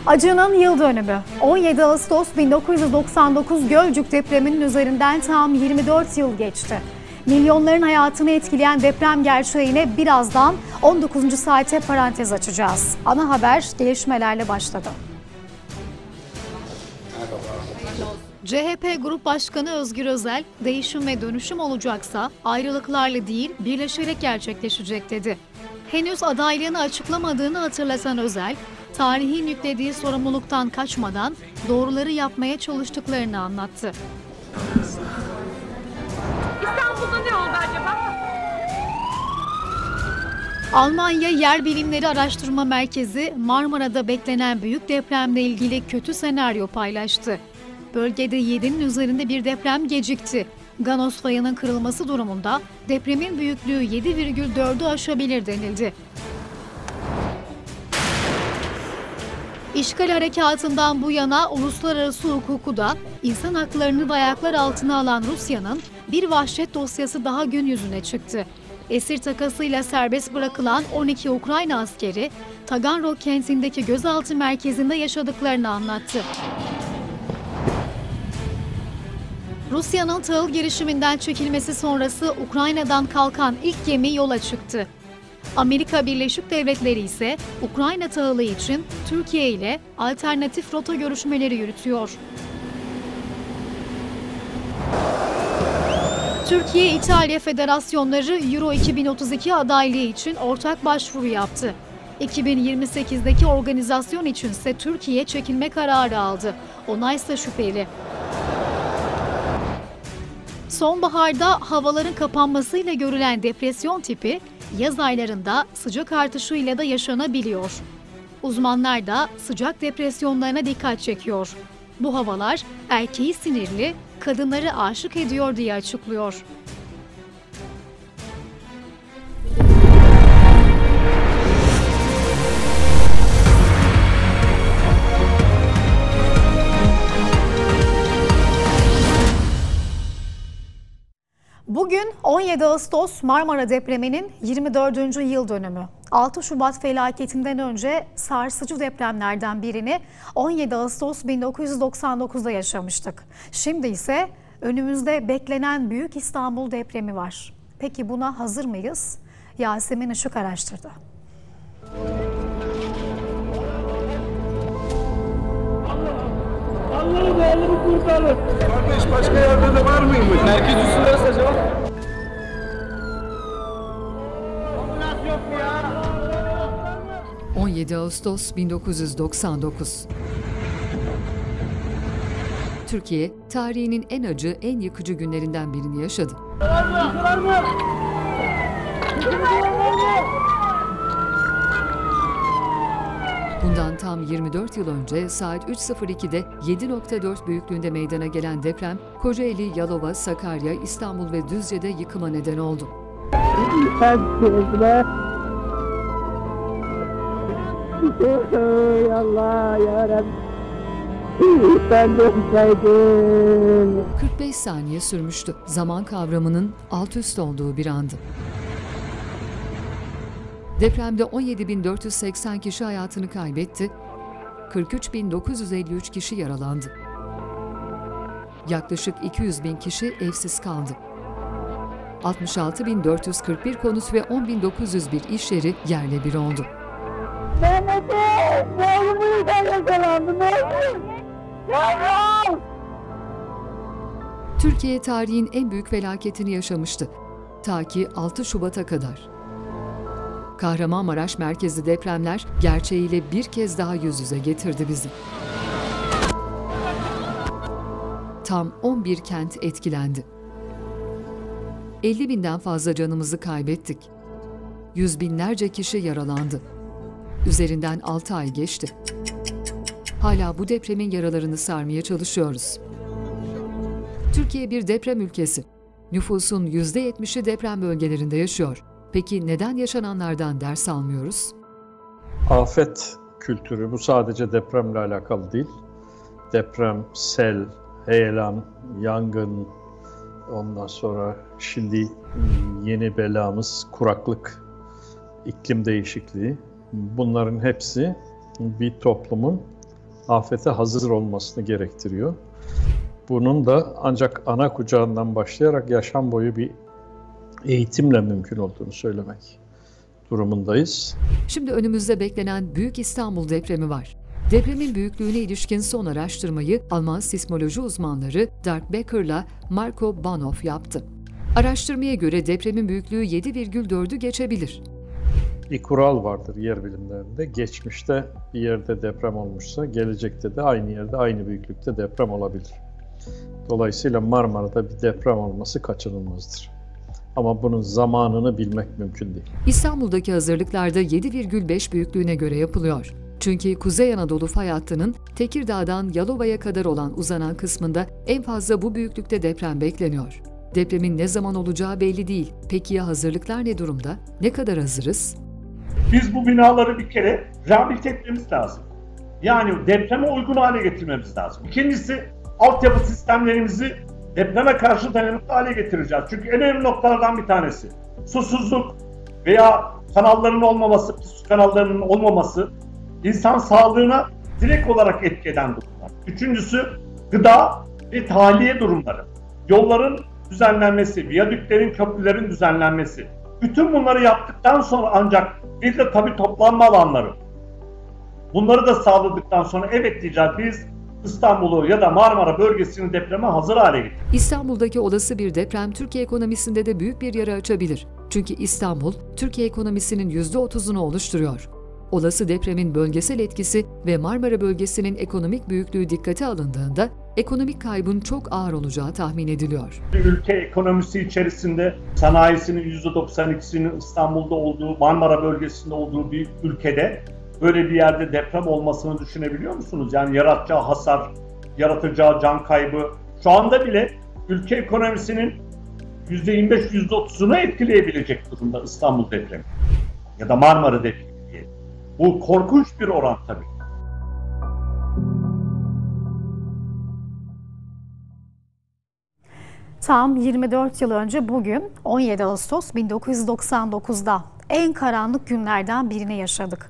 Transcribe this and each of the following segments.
Acının yıl dönümü. 17 Ağustos 1999 Gölcük depreminin üzerinden tam 24 yıl geçti. Milyonların hayatını etkileyen deprem gerçeğine birazdan 19. saate parantez açacağız. Ana haber gelişmelerle başladı. CHP Grup Başkanı Özgür Özel, değişim ve dönüşüm olacaksa ayrılıklarla değil, birleşerek gerçekleşecek dedi. Henüz adaylığını açıklamadığını hatırlatan Özel, tarihin yüklediği sorumluluktan kaçmadan doğruları yapmaya çalıştıklarını anlattı. İstanbul'da ne oldu acaba? Almanya Yer Bilimleri Araştırma Merkezi, Marmara'da beklenen büyük depremle ilgili kötü senaryo paylaştı. Bölgede 7'nin üzerinde bir deprem gecikti. Ganos fayının kırılması durumunda depremin büyüklüğü 7,4'ü aşabilir denildi. İşgal harekatından bu yana uluslararası hukuku da insan haklarını da ayaklar altına alan Rusya'nın bir vahşet dosyası daha gün yüzüne çıktı. Esir takasıyla serbest bırakılan 12 Ukrayna askeri, Taganrog kentindeki gözaltı merkezinde yaşadıklarını anlattı. Rusya'nın tahıl girişiminden çekilmesi sonrası Ukrayna'dan kalkan ilk gemi yola çıktı. Amerika Birleşik Devletleri ise Ukrayna tahılı için Türkiye ile alternatif rota görüşmeleri yürütüyor. Türkiye-İtalya Federasyonları Euro 2032 adaylığı için ortak başvuru yaptı. 2028'deki organizasyon içinse Türkiye çekilme kararı aldı. Onaysa şüpheli. Sonbaharda havaların kapanmasıyla görülen depresyon tipi, yaz aylarında sıcak artışıyla da yaşanabiliyor. Uzmanlar da sıcak depresyonlarına dikkat çekiyor. Bu havalar erkeği sinirli, kadınları aşık ediyor diye açıklıyor. Bugün 17 Ağustos Marmara depreminin 24. yıl dönümü. 6 Şubat felaketinden önce sarsıcı depremlerden birini 17 Ağustos 1999'da yaşamıştık. Şimdi ise önümüzde beklenen Büyük İstanbul depremi var. Peki buna hazır mıyız? Yasemin Işık araştırdı. Allah'ım oğlumu kurtarın. Kardeş başka yerde de var mıymış? Merkez üssü neresi acaba? Ambulans yok mu ya? 17 Ağustos 1999. Türkiye, tarihinin en acı, en yıkıcı günlerinden birini yaşadı. Var mı? Bundan tam 24 yıl önce saat 3.02'de 7.4 büyüklüğünde meydana gelen deprem, Kocaeli, Yalova, Sakarya, İstanbul ve Düzce'de yıkıma neden oldu. Allah yarabbim. Ben dönseydim. 45 saniye sürmüştü. Zaman kavramının alt üst olduğu bir andı. Depremde 17.480 kişi hayatını kaybetti, 43.953 kişi yaralandı. Yaklaşık 200.000 kişi evsiz kaldı. 66.441 konut ve 10.901 iş yeri yerle bir oldu. Mehmet'im, oğlumu yakalandı, Mehmet'im. Yavrum! Türkiye tarihin en büyük felaketini yaşamıştı. Ta ki 6 Şubat'a kadar. Kahramanmaraş merkezli depremler gerçeğiyle bir kez daha yüz yüze getirdi bizi. Tam 11 kent etkilendi. 50.000'den fazla canımızı kaybettik. Yüz binlerce kişi yaralandı. Üzerinden 6 ay geçti. Hala bu depremin yaralarını sarmaya çalışıyoruz. Türkiye bir deprem ülkesi. Nüfusun %70'i deprem bölgelerinde yaşıyor. Peki neden yaşananlardan ders almıyoruz? Afet kültürü bu sadece depremle alakalı değil. Deprem, sel, heyelan, yangın, ondan sonra şimdi yeni belamız kuraklık, iklim değişikliği. Bunların hepsi bir toplumun afete hazır olmasını gerektiriyor. Bunun da ancak ana kucağından başlayarak yaşam boyu bir eğitimle mümkün olduğunu söylemek durumundayız. Şimdi önümüzde beklenen Büyük İstanbul depremi var. Depremin büyüklüğüne ilişkin son araştırmayı Alman sismoloji uzmanları Dirk Becker'la Marco Bahnhof yaptı. Araştırmaya göre depremin büyüklüğü 7,4'ü geçebilir. Bir kural vardır yer bilimlerinde. Geçmişte bir yerde deprem olmuşsa gelecekte de aynı yerde, aynı büyüklükte deprem olabilir. Dolayısıyla Marmara'da bir deprem olması kaçınılmazdır. Ama bunun zamanını bilmek mümkün değil. İstanbul'daki hazırlıklar da 7,5 büyüklüğüne göre yapılıyor. Çünkü Kuzey Anadolu fay hattının Tekirdağ'dan Yalova'ya kadar olan uzanan kısmında en fazla bu büyüklükte deprem bekleniyor. Depremin ne zaman olacağı belli değil. Peki ya hazırlıklar ne durumda? Ne kadar hazırız? Biz bu binaları bir kere rehabilite etmemiz lazım. Yani depreme uygun hale getirmemiz lazım. İkincisi, altyapı sistemlerimizi depreme karşı dayanıklı hale getireceğiz. Çünkü en önemli noktalardan bir tanesi susuzluk veya kanalların olmaması, pis su kanallarının olmaması insan sağlığına direkt olarak etki eden durumlar. Üçüncüsü, gıda ve tahliye durumları. Yolların düzenlenmesi, viyadüklerin, köprülerin düzenlenmesi. Bütün bunları yaptıktan sonra ancak bir de tabii toplanma alanları. Bunları da sağladıktan sonra evet diyeceğiz, biz İstanbul'u ya da Marmara bölgesini depreme hazır hale getirdik. İstanbul'daki olası bir deprem Türkiye ekonomisinde de büyük bir yara açabilir. Çünkü İstanbul, Türkiye ekonomisinin %30'unu oluşturuyor. Olası depremin bölgesel etkisi ve Marmara bölgesinin ekonomik büyüklüğü dikkate alındığında ekonomik kaybın çok ağır olacağı tahmin ediliyor. Ülke ekonomisi içerisinde sanayisinin %92'sinin İstanbul'da olduğu, Marmara bölgesinde olduğu bir ülkede böyle bir yerde deprem olmasını düşünebiliyor musunuz? Yani yaratacağı hasar, yaratacağı can kaybı. Şu anda bile ülke ekonomisinin %25-%30'unu etkileyebilecek durumda İstanbul depremi ya da Marmara depremi diye. Bu korkunç bir oran tabii. Tam 24 yıl önce bugün 17 Ağustos 1999'da en karanlık günlerden birini yaşadık.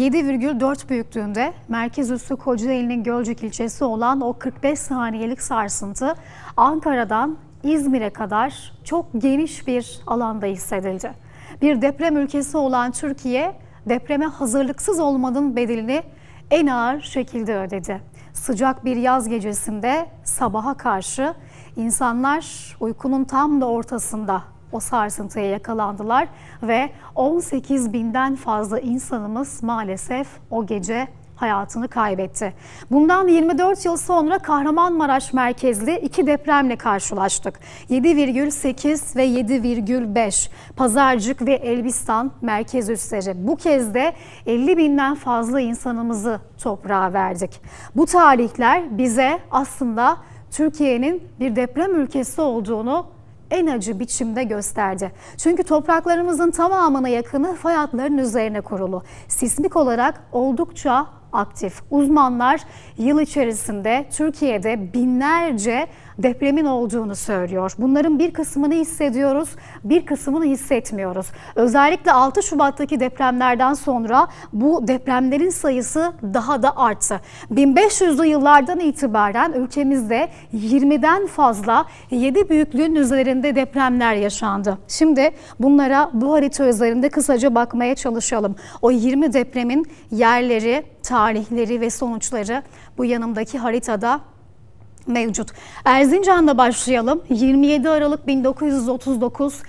7,4 büyüklüğünde merkez üssü Kocaeli'nin Gölcük ilçesi olan o 45 saniyelik sarsıntı Ankara'dan İzmir'e kadar çok geniş bir alanda hissedildi. Bir deprem ülkesi olan Türkiye depreme hazırlıksız olmanın bedelini en ağır şekilde ödedi. Sıcak bir yaz gecesinde sabaha karşı insanlar uykunun tam da ortasında o sarsıntıya yakalandılar ve 18 binden fazla insanımız maalesef o gece hayatını kaybetti. Bundan 24 yıl sonra Kahramanmaraş merkezli iki depremle karşılaştık. 7,8 ve 7,5 Pazarcık ve Elbistan merkez üsleri. Bu kez de 50 binden fazla insanımızı toprağa verdik. Bu tarihler bize aslında Türkiye'nin bir deprem ülkesi olduğunu en acı biçimde gösterdi. Çünkü topraklarımızın tamamına yakını fay hatlarının üzerine kurulu. Sismik olarak oldukça aktif. Uzmanlar yıl içerisinde Türkiye'de binlerce depremin olduğunu söylüyor. Bunların bir kısmını hissediyoruz, bir kısmını hissetmiyoruz. Özellikle 6 Şubat'taki depremlerden sonra bu depremlerin sayısı daha da arttı. 1500'lü yıllardan itibaren ülkemizde 20'den fazla 7 büyüklüğün üzerinde depremler yaşandı. Şimdi bunlara bu harita üzerinde kısaca bakmaya çalışalım. O 20 depremin yerleri, tarihleri ve sonuçları bu yanımdaki haritada mevcut. Erzincan'da başlayalım. 27 Aralık 1939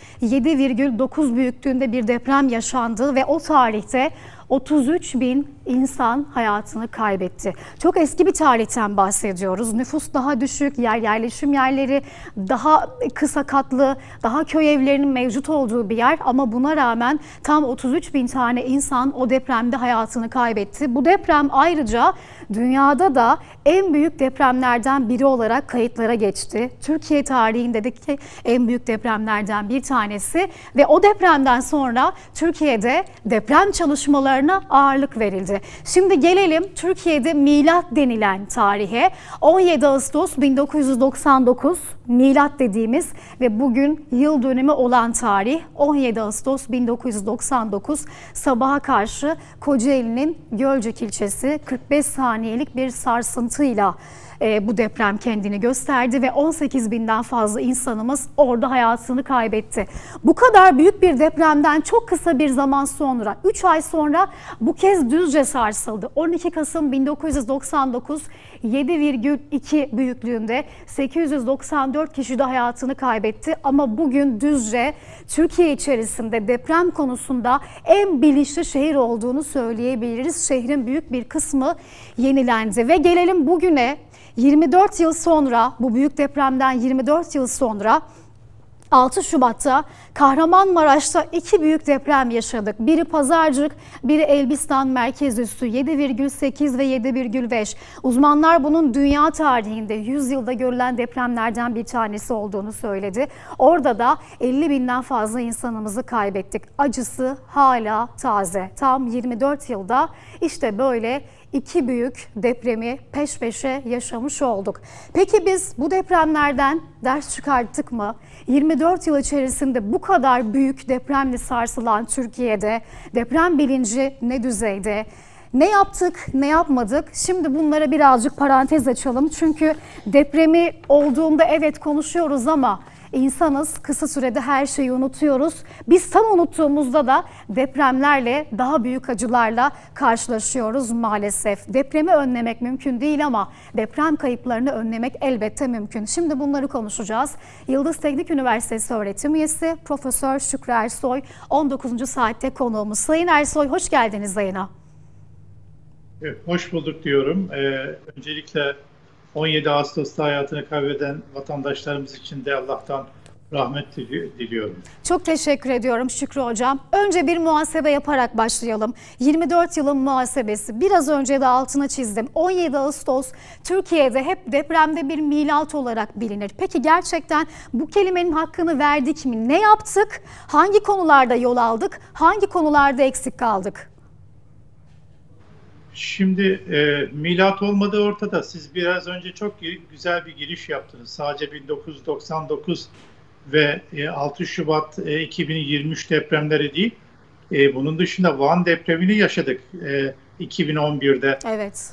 7,9 büyüklüğünde bir deprem yaşandı ve o tarihte 33 bin insan hayatını kaybetti. Çok eski bir tarihten bahsediyoruz. Nüfus daha düşük, yerleşim yerleri daha kısa katlı, daha köy evlerinin mevcut olduğu bir yer ama buna rağmen tam 33 bin tane insan o depremde hayatını kaybetti. Bu deprem ayrıca dünyada da en büyük depremlerden biri olarak kayıtlara geçti. Türkiye tarihindeki en büyük depremlerden bir tanesi ve o depremden sonra Türkiye'de deprem çalışmalarına ağırlık verildi. Şimdi gelelim Türkiye'de milat denilen tarihe. 17 Ağustos 1999 milat dediğimiz ve bugün yıl dönümü olan tarih 17 Ağustos 1999 sabaha karşı Kocaeli'nin Gölcük ilçesi 45 saniye saniyelik bir sarsıntıyla bu deprem kendini gösterdi ve 18 binden fazla insanımız orada hayatını kaybetti. Bu kadar büyük bir depremden çok kısa bir zaman sonra, 3 ay sonra bu kez Düzce sarsıldı. 12 Kasım 1999 7,2 büyüklüğünde 894 kişi de hayatını kaybetti. Ama bugün Düzce Türkiye içerisinde deprem konusunda en bilinçli şehir olduğunu söyleyebiliriz. Şehrin büyük bir kısmı yenilendi ve gelelim bugüne. 24 yıl sonra, bu büyük depremden 24 yıl sonra 6 Şubat'ta Kahramanmaraş'ta 2 büyük deprem yaşadık. Biri Pazarcık, biri Elbistan merkezüstü 7,8 ve 7,5. Uzmanlar bunun dünya tarihinde 100 yılda görülen depremlerden bir tanesi olduğunu söyledi. Orada da 50 binden fazla insanımızı kaybettik. Acısı hala taze. Tam 24 yılda işte böyle 2 büyük depremi peş peşe yaşamış olduk. Peki biz bu depremlerden ders çıkarttık mı? 24 yıl içerisinde bu kadar büyük depremle sarsılan Türkiye'de deprem bilinci ne düzeyde? Ne yaptık, ne yapmadık? Şimdi bunlara birazcık parantez açalım. Çünkü depremi olduğunda evet konuşuyoruz ama İnsanız, kısa sürede her şeyi unutuyoruz. Biz tam unuttuğumuzda da depremlerle, daha büyük acılarla karşılaşıyoruz maalesef. Depremi önlemek mümkün değil ama deprem kayıplarını önlemek elbette mümkün. Şimdi bunları konuşacağız. Yıldız Teknik Üniversitesi öğretim üyesi Profesör Şükrü Ersoy 19. saatte konuğumuz. Sayın Ersoy, hoş geldiniz yayına. Evet, hoş bulduk diyorum. Öncelikle 17 Ağustos'ta hayatını kaybeden vatandaşlarımız için de Allah'tan rahmet diliyorum. Çok teşekkür ediyorum Şükrü Hocam. Önce bir muhasebe yaparak başlayalım. 24 yılın muhasebesi. Biraz önce de altına çizdim. 17 Ağustos Türkiye'de hep depremde bir milat olarak bilinir. Peki gerçekten bu kelimenin hakkını verdik mi? Ne yaptık? Hangi konularda yol aldık? Hangi konularda eksik kaldık? Şimdi milat olmadığı ortada. Siz biraz önce çok güzel bir giriş yaptınız. Sadece 1999 ve 6 Şubat 2023 depremleri değil. Bunun dışında Van depremini yaşadık 2011'de. Evet.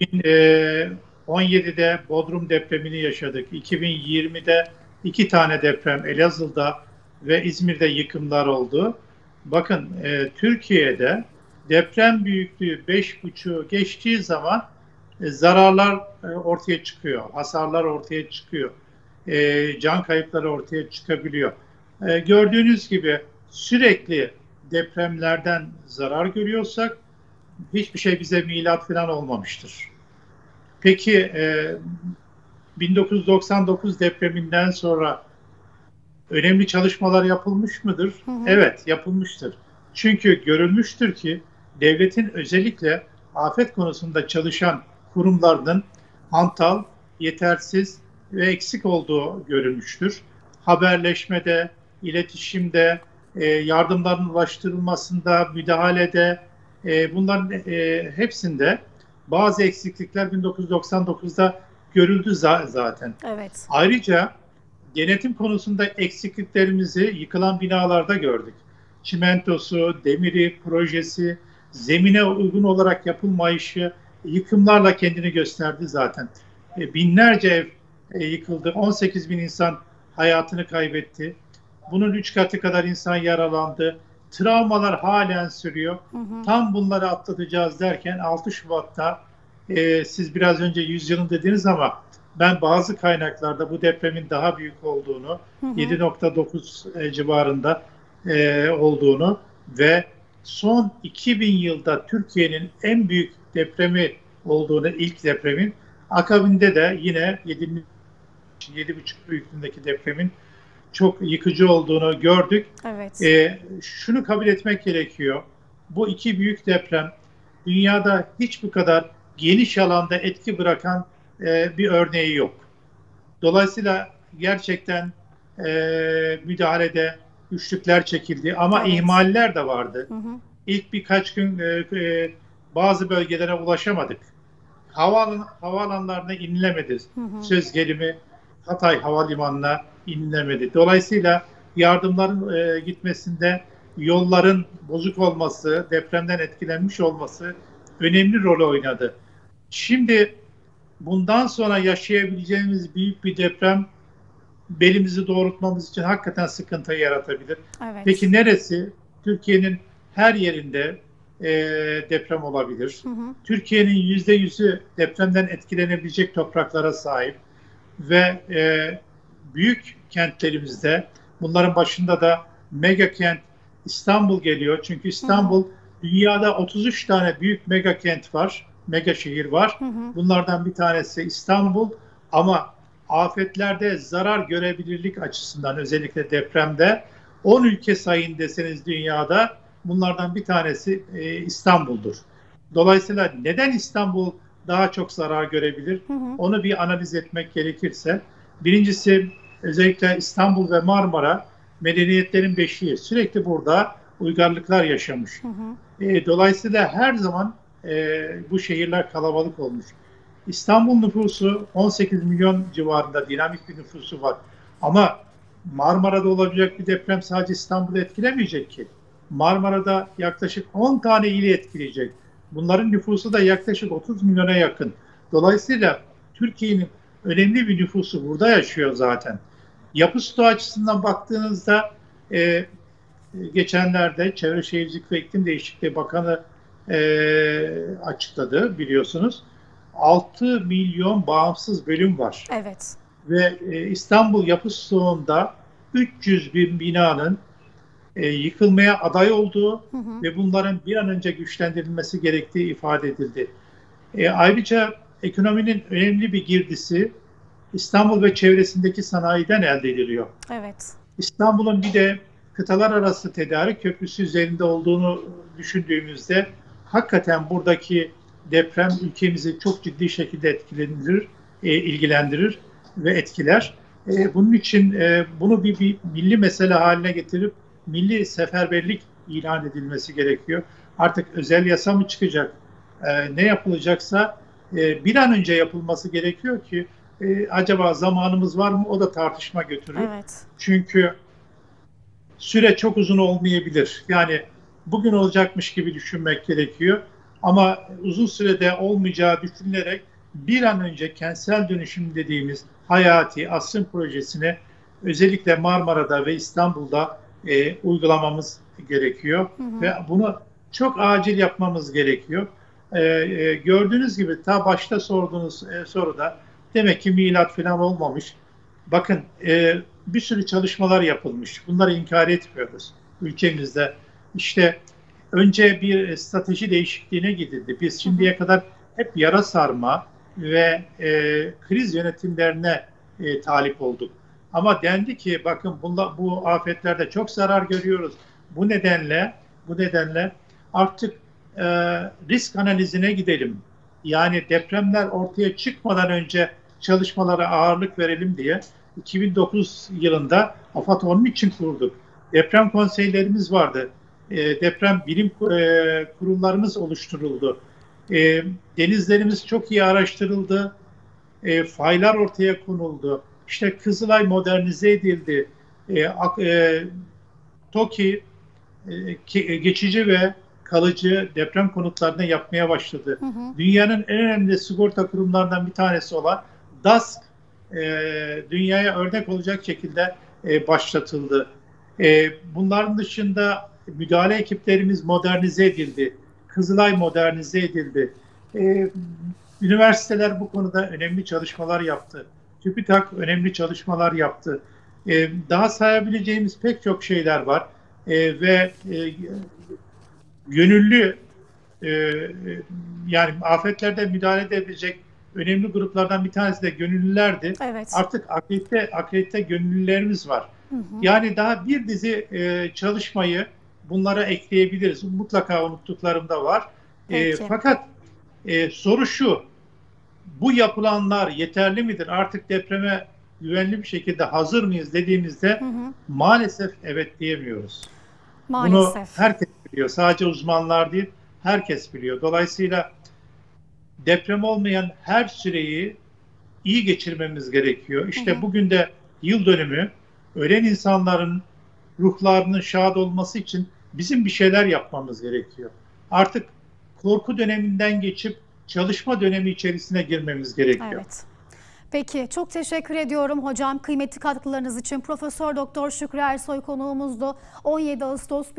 2017'de Bodrum depremini yaşadık. 2020'de 2 tane deprem Elazığ'da ve İzmir'de yıkımlar oldu. Bakın Türkiye'de deprem büyüklüğü 5,5'u geçtiği zaman zararlar ortaya çıkıyor, hasarlar ortaya çıkıyor, can kayıpları ortaya çıkabiliyor. Gördüğünüz gibi sürekli depremlerden zarar görüyorsak hiçbir şey bize milat falan olmamıştır. Peki 1999 depreminden sonra önemli çalışmalar yapılmış mıdır? Hı hı. Evet, yapılmıştır. Çünkü görülmüştür ki devletin özellikle afet konusunda çalışan kurumlarının hantal, yetersiz ve eksik olduğu görülmüştür. Haberleşmede, iletişimde, yardımların ulaştırılmasında, müdahalede, bunların hepsinde bazı eksiklikler 1999'da görüldü zaten. Evet. Ayrıca denetim konusunda eksikliklerimizi yıkılan binalarda gördük. Çimentosu, demiri, projesi, zemine uygun olarak yapılmayışı yıkımlarla kendini gösterdi zaten. Binlerce ev yıkıldı, 18 bin insan hayatını kaybetti. Bunun 3 katı kadar insan yaralandı. Travmalar halen sürüyor. Hı hı. Tam bunları atlatacağız derken 6 Şubat'ta siz biraz önce 100 yılın dediniz ama ben bazı kaynaklarda bu depremin daha büyük olduğunu, 7,9 civarında olduğunu ve son 2000 yılda Türkiye'nin en büyük depremi olduğunu, ilk depremin akabinde de yine 7,5 büyüklüğündeki depremin çok yıkıcı olduğunu gördük. Evet. Şunu kabul etmek gerekiyor. Bu 2 büyük deprem dünyada hiç bu kadar geniş alanda etki bırakan bir örneği yok. Dolayısıyla gerçekten müdahalede güçlükler çekildi ama evet, ihmaller de vardı. Hı hı. İlk birkaç gün bazı bölgelere ulaşamadık. Havaalanlarına inilemedi. Hı hı. Söz gelimi Hatay Havalimanı'na inilemedi. Dolayısıyla yardımların gitmesinde yolların bozuk olması, depremden etkilenmiş olması önemli rol oynadı. Şimdi bundan sonra yaşayabileceğimiz büyük bir deprem belimizi doğrultmamız için hakikaten sıkıntı yaratabilir. Evet. Peki neresi? Türkiye'nin her yerinde deprem olabilir. Hı hı. Türkiye'nin %100'ü depremden etkilenebilecek topraklara sahip ve büyük kentlerimizde, bunların başında da mega kent İstanbul geliyor. Çünkü İstanbul, dünyada 33 tane büyük mega kent var, mega şehir var. Hı hı. Bunlardan bir tanesi İstanbul, ama afetlerde zarar görebilirlik açısından, özellikle depremde 10 ülke sayın deseniz dünyada, bunlardan bir tanesi İstanbul'dur. Dolayısıyla neden İstanbul daha çok zarar görebilir? Hı hı. Onu bir analiz etmek gerekirse, birincisi özellikle İstanbul ve Marmara medeniyetlerin beşiği. Sürekli burada uygarlıklar yaşamış. Hı hı. Dolayısıyla her zaman bu şehirler kalabalık olmuş. İstanbul nüfusu 18 milyon civarında, dinamik bir nüfusu var. Ama Marmara'da olabilecek bir deprem sadece İstanbul'u etkilemeyecek ki. Marmara'da yaklaşık 10 tane ili etkileyecek. Bunların nüfusu da yaklaşık 30 milyona yakın. Dolayısıyla Türkiye'nin önemli bir nüfusu burada yaşıyor zaten. Yapı stoğu açısından baktığınızda geçenlerde Çevre Şehircilik ve İklim Değişikliği Bakanı açıkladı, biliyorsunuz. 6 milyon bağımsız bölüm var. Evet. Ve İstanbul yapı stoğunda 300 bin binanın yıkılmaya aday olduğu ve bunların bir an önce güçlendirilmesi gerektiği ifade edildi. Ayrıca ekonominin önemli bir girdisi İstanbul ve çevresindeki sanayiden elde ediliyor. Evet. İstanbul'un bir de kıtalar arası tedarik köprüsü üzerinde olduğunu düşündüğümüzde hakikaten buradaki deprem ülkemizi çok ciddi şekilde etkilendirir, ilgilendirir ve etkiler. Bunun için bunu bir milli mesele haline getirip milli seferberlik ilan edilmesi gerekiyor. Artık özel yasa mı çıkacak? Ne yapılacaksa bir an önce yapılması gerekiyor ki acaba zamanımız var mı? O da tartışma götürür. Evet. Çünkü süre çok uzun olmayabilir. Yani bugün olacakmış gibi düşünmek gerekiyor. Ama uzun sürede olmayacağı düşünülerek bir an önce kentsel dönüşüm dediğimiz hayati asrın projesini özellikle Marmara'da ve İstanbul'da uygulamamız gerekiyor. Ve bunu çok acil yapmamız gerekiyor. Gördüğünüz gibi ta başta sorduğunuz soruda demek ki milat falan olmamış. Bakın bir sürü çalışmalar yapılmış. Bunları inkar etmiyoruz ülkemizde. İşte önce bir strateji değişikliğine gidildi. Biz şimdiye kadar hep yara sarma ve kriz yönetimlerine talip olduk. Ama dendi ki bakın bu afetlerde çok zarar görüyoruz. Bu nedenle artık risk analizine gidelim. Yani depremler ortaya çıkmadan önce çalışmalara ağırlık verelim diye 2009 yılında AFAD onun için kurduk. Deprem konseylerimiz vardı. Deprem bilim kurullarımız oluşturuldu. Denizlerimiz çok iyi araştırıldı. Faylar ortaya konuldu. İşte Kızılay modernize edildi. TOKİ geçici ve kalıcı deprem konutlarını yapmaya başladı. Dünyanın en önemli sigorta kurumlarından bir tanesi olan DASK dünyaya örnek olacak şekilde başlatıldı. Bunların dışında müdahale ekiplerimiz modernize edildi. Kızılay modernize edildi. Üniversiteler bu konuda önemli çalışmalar yaptı. TÜBİTAK önemli çalışmalar yaptı. Daha sayabileceğimiz pek çok şeyler var. Ve gönüllü yani afetlerde müdahale edebilecek önemli gruplardan bir tanesi de gönüllülerdi. Evet. Artık akredite gönüllülerimiz var. Yani daha bir dizi çalışmayı bunlara ekleyebiliriz. Mutlaka unuttuklarım da var. Fakat soru şu, bu yapılanlar yeterli midir? Artık depreme güvenli bir şekilde hazır mıyız dediğimizde maalesef evet diyemiyoruz. Maalesef. Bunu herkes biliyor. Sadece uzmanlar değil, herkes biliyor. Dolayısıyla deprem olmayan her süreyi iyi geçirmemiz gerekiyor. İşte bugün de yıl dönümü, ölen insanların ruhlarının şad olması için bizim bir şeyler yapmamız gerekiyor. Artık korku döneminden geçip çalışma dönemi içerisine girmemiz gerekiyor. Evet. Peki, çok teşekkür ediyorum hocam kıymetli katkılarınız için. Profesör Doktor Şükrü Ersoy konuğumuzdu. 17 Ağustos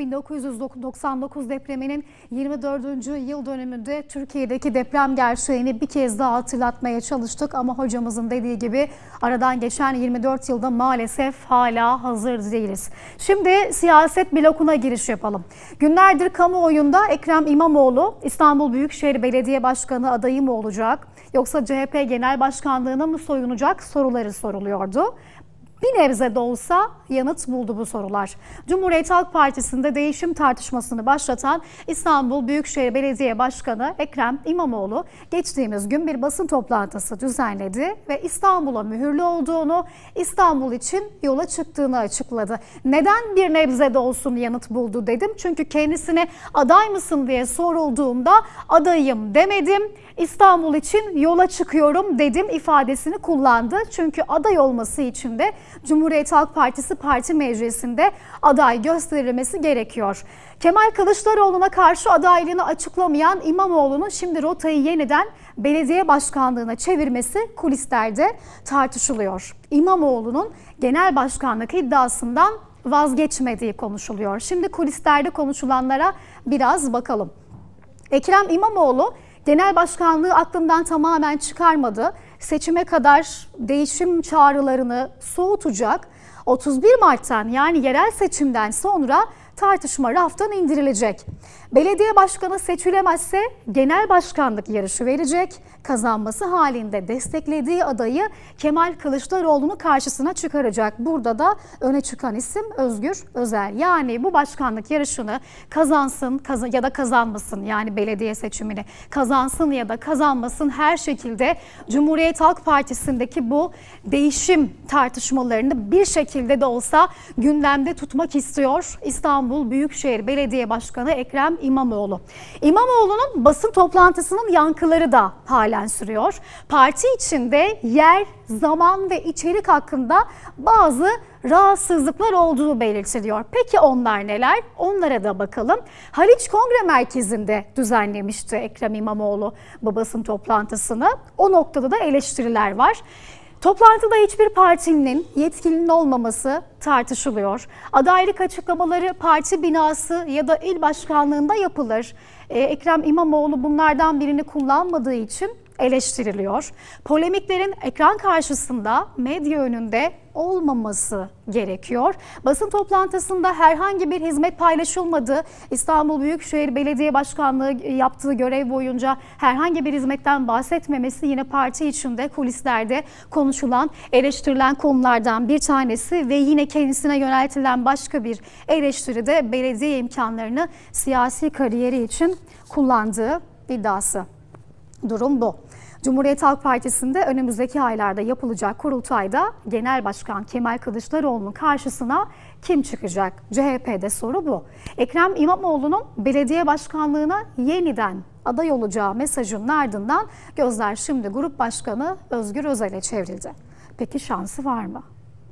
1999 depreminin 24. yıl dönümünde Türkiye'deki deprem gerçeğini bir kez daha hatırlatmaya çalıştık. Ama hocamızın dediği gibi aradan geçen 24 yılda maalesef hala hazır değiliz. Şimdi siyaset blokuna giriş yapalım. Günlerdir kamuoyunda Ekrem İmamoğlu İstanbul Büyükşehir Belediye Başkanı adayı mı olacak? Yoksa CHP Genel Başkanlığı'na mı soyunacak soruları soruluyordu. Bir nebze de olsa yanıt buldu bu sorular. Cumhuriyet Halk Partisi'nde değişim tartışmasını başlatan İstanbul Büyükşehir Belediye Başkanı Ekrem İmamoğlu geçtiğimiz gün bir basın toplantısı düzenledi ve İstanbul'a mühürlü olduğunu, İstanbul için yola çıktığını açıkladı. Neden bir nebze de olsun yanıt buldu dedim. Çünkü kendisine aday mısın diye sorulduğunda adayım demedim. İstanbul için yola çıkıyorum dedim ifadesini kullandı. Çünkü aday olması için de Cumhuriyet Halk Partisi Parti Meclisi'nde aday gösterilmesi gerekiyor. Kemal Kılıçdaroğlu'na karşı adaylığını açıklamayan İmamoğlu'nun şimdi rotayı yeniden belediye başkanlığına çevirmesi kulislerde tartışılıyor. İmamoğlu'nun genel başkanlık iddiasından vazgeçmediği konuşuluyor. Şimdi kulislerde konuşulanlara biraz bakalım. Ekrem İmamoğlu genel başkanlığı aklından tamamen çıkarmadı. Seçime kadar değişim çağrılarını soğutacak. 31 Mart'tan yani yerel seçimden sonra tartışma raftan indirilecek. Belediye başkanı seçilemezse genel başkanlık yarışı verecek. Kazanması halinde desteklediği adayı Kemal Kılıçdaroğlu'nu karşısına çıkaracak. Burada da öne çıkan isim Özgür Özel. Yani bu başkanlık yarışını kazansın ya da kazanmasın, yani belediye seçimini kazansın ya da kazanmasın, her şekilde Cumhuriyet Halk Partisi'ndeki bu değişim tartışmalarını bir şekilde de olsa gündemde tutmak istiyor İstanbul Büyükşehir Belediye Başkanı Ekrem İmamoğlu. İmamoğlu'nun basın toplantısının yankıları da halen sürüyor. Parti içinde yer, zaman ve içerik hakkında bazı rahatsızlıklar olduğu belirtiliyor. Peki onlar neler? Onlara da bakalım. Haliç Kongre Merkezi'nde düzenlemişti Ekrem İmamoğlu bu basın toplantısını. O noktada da eleştiriler var. Toplantıda hiçbir partinin yetkilinin olmaması tartışılıyor. Adaylık açıklamaları parti binası ya da il başkanlığında yapılır. Ekrem İmamoğlu bunlardan birini kullanmadığı için eleştiriliyor. Polemiklerin ekran karşısında, medya önünde olmaması gerekiyor. Basın toplantısında herhangi bir hizmet paylaşılmadı. İstanbul Büyükşehir Belediye Başkanlığı yaptığı görev boyunca herhangi bir hizmetten bahsetmemesi yine parti içinde kulislerde konuşulan, eleştirilen konulardan bir tanesi ve yine kendisine yöneltilen başka bir eleştiri de belediye imkanlarını siyasi kariyeri için kullandığı iddiası. Durum bu. Cumhuriyet Halk Partisi'nde önümüzdeki aylarda yapılacak kurultayda Genel Başkan Kemal Kılıçdaroğlu'nun karşısına kim çıkacak? CHP'de soru bu. Ekrem İmamoğlu'nun belediye başkanlığına yeniden aday olacağı mesajının ardından gözler şimdi Grup Başkanı Özgür Özel'e çevrildi. Peki şansı var mı?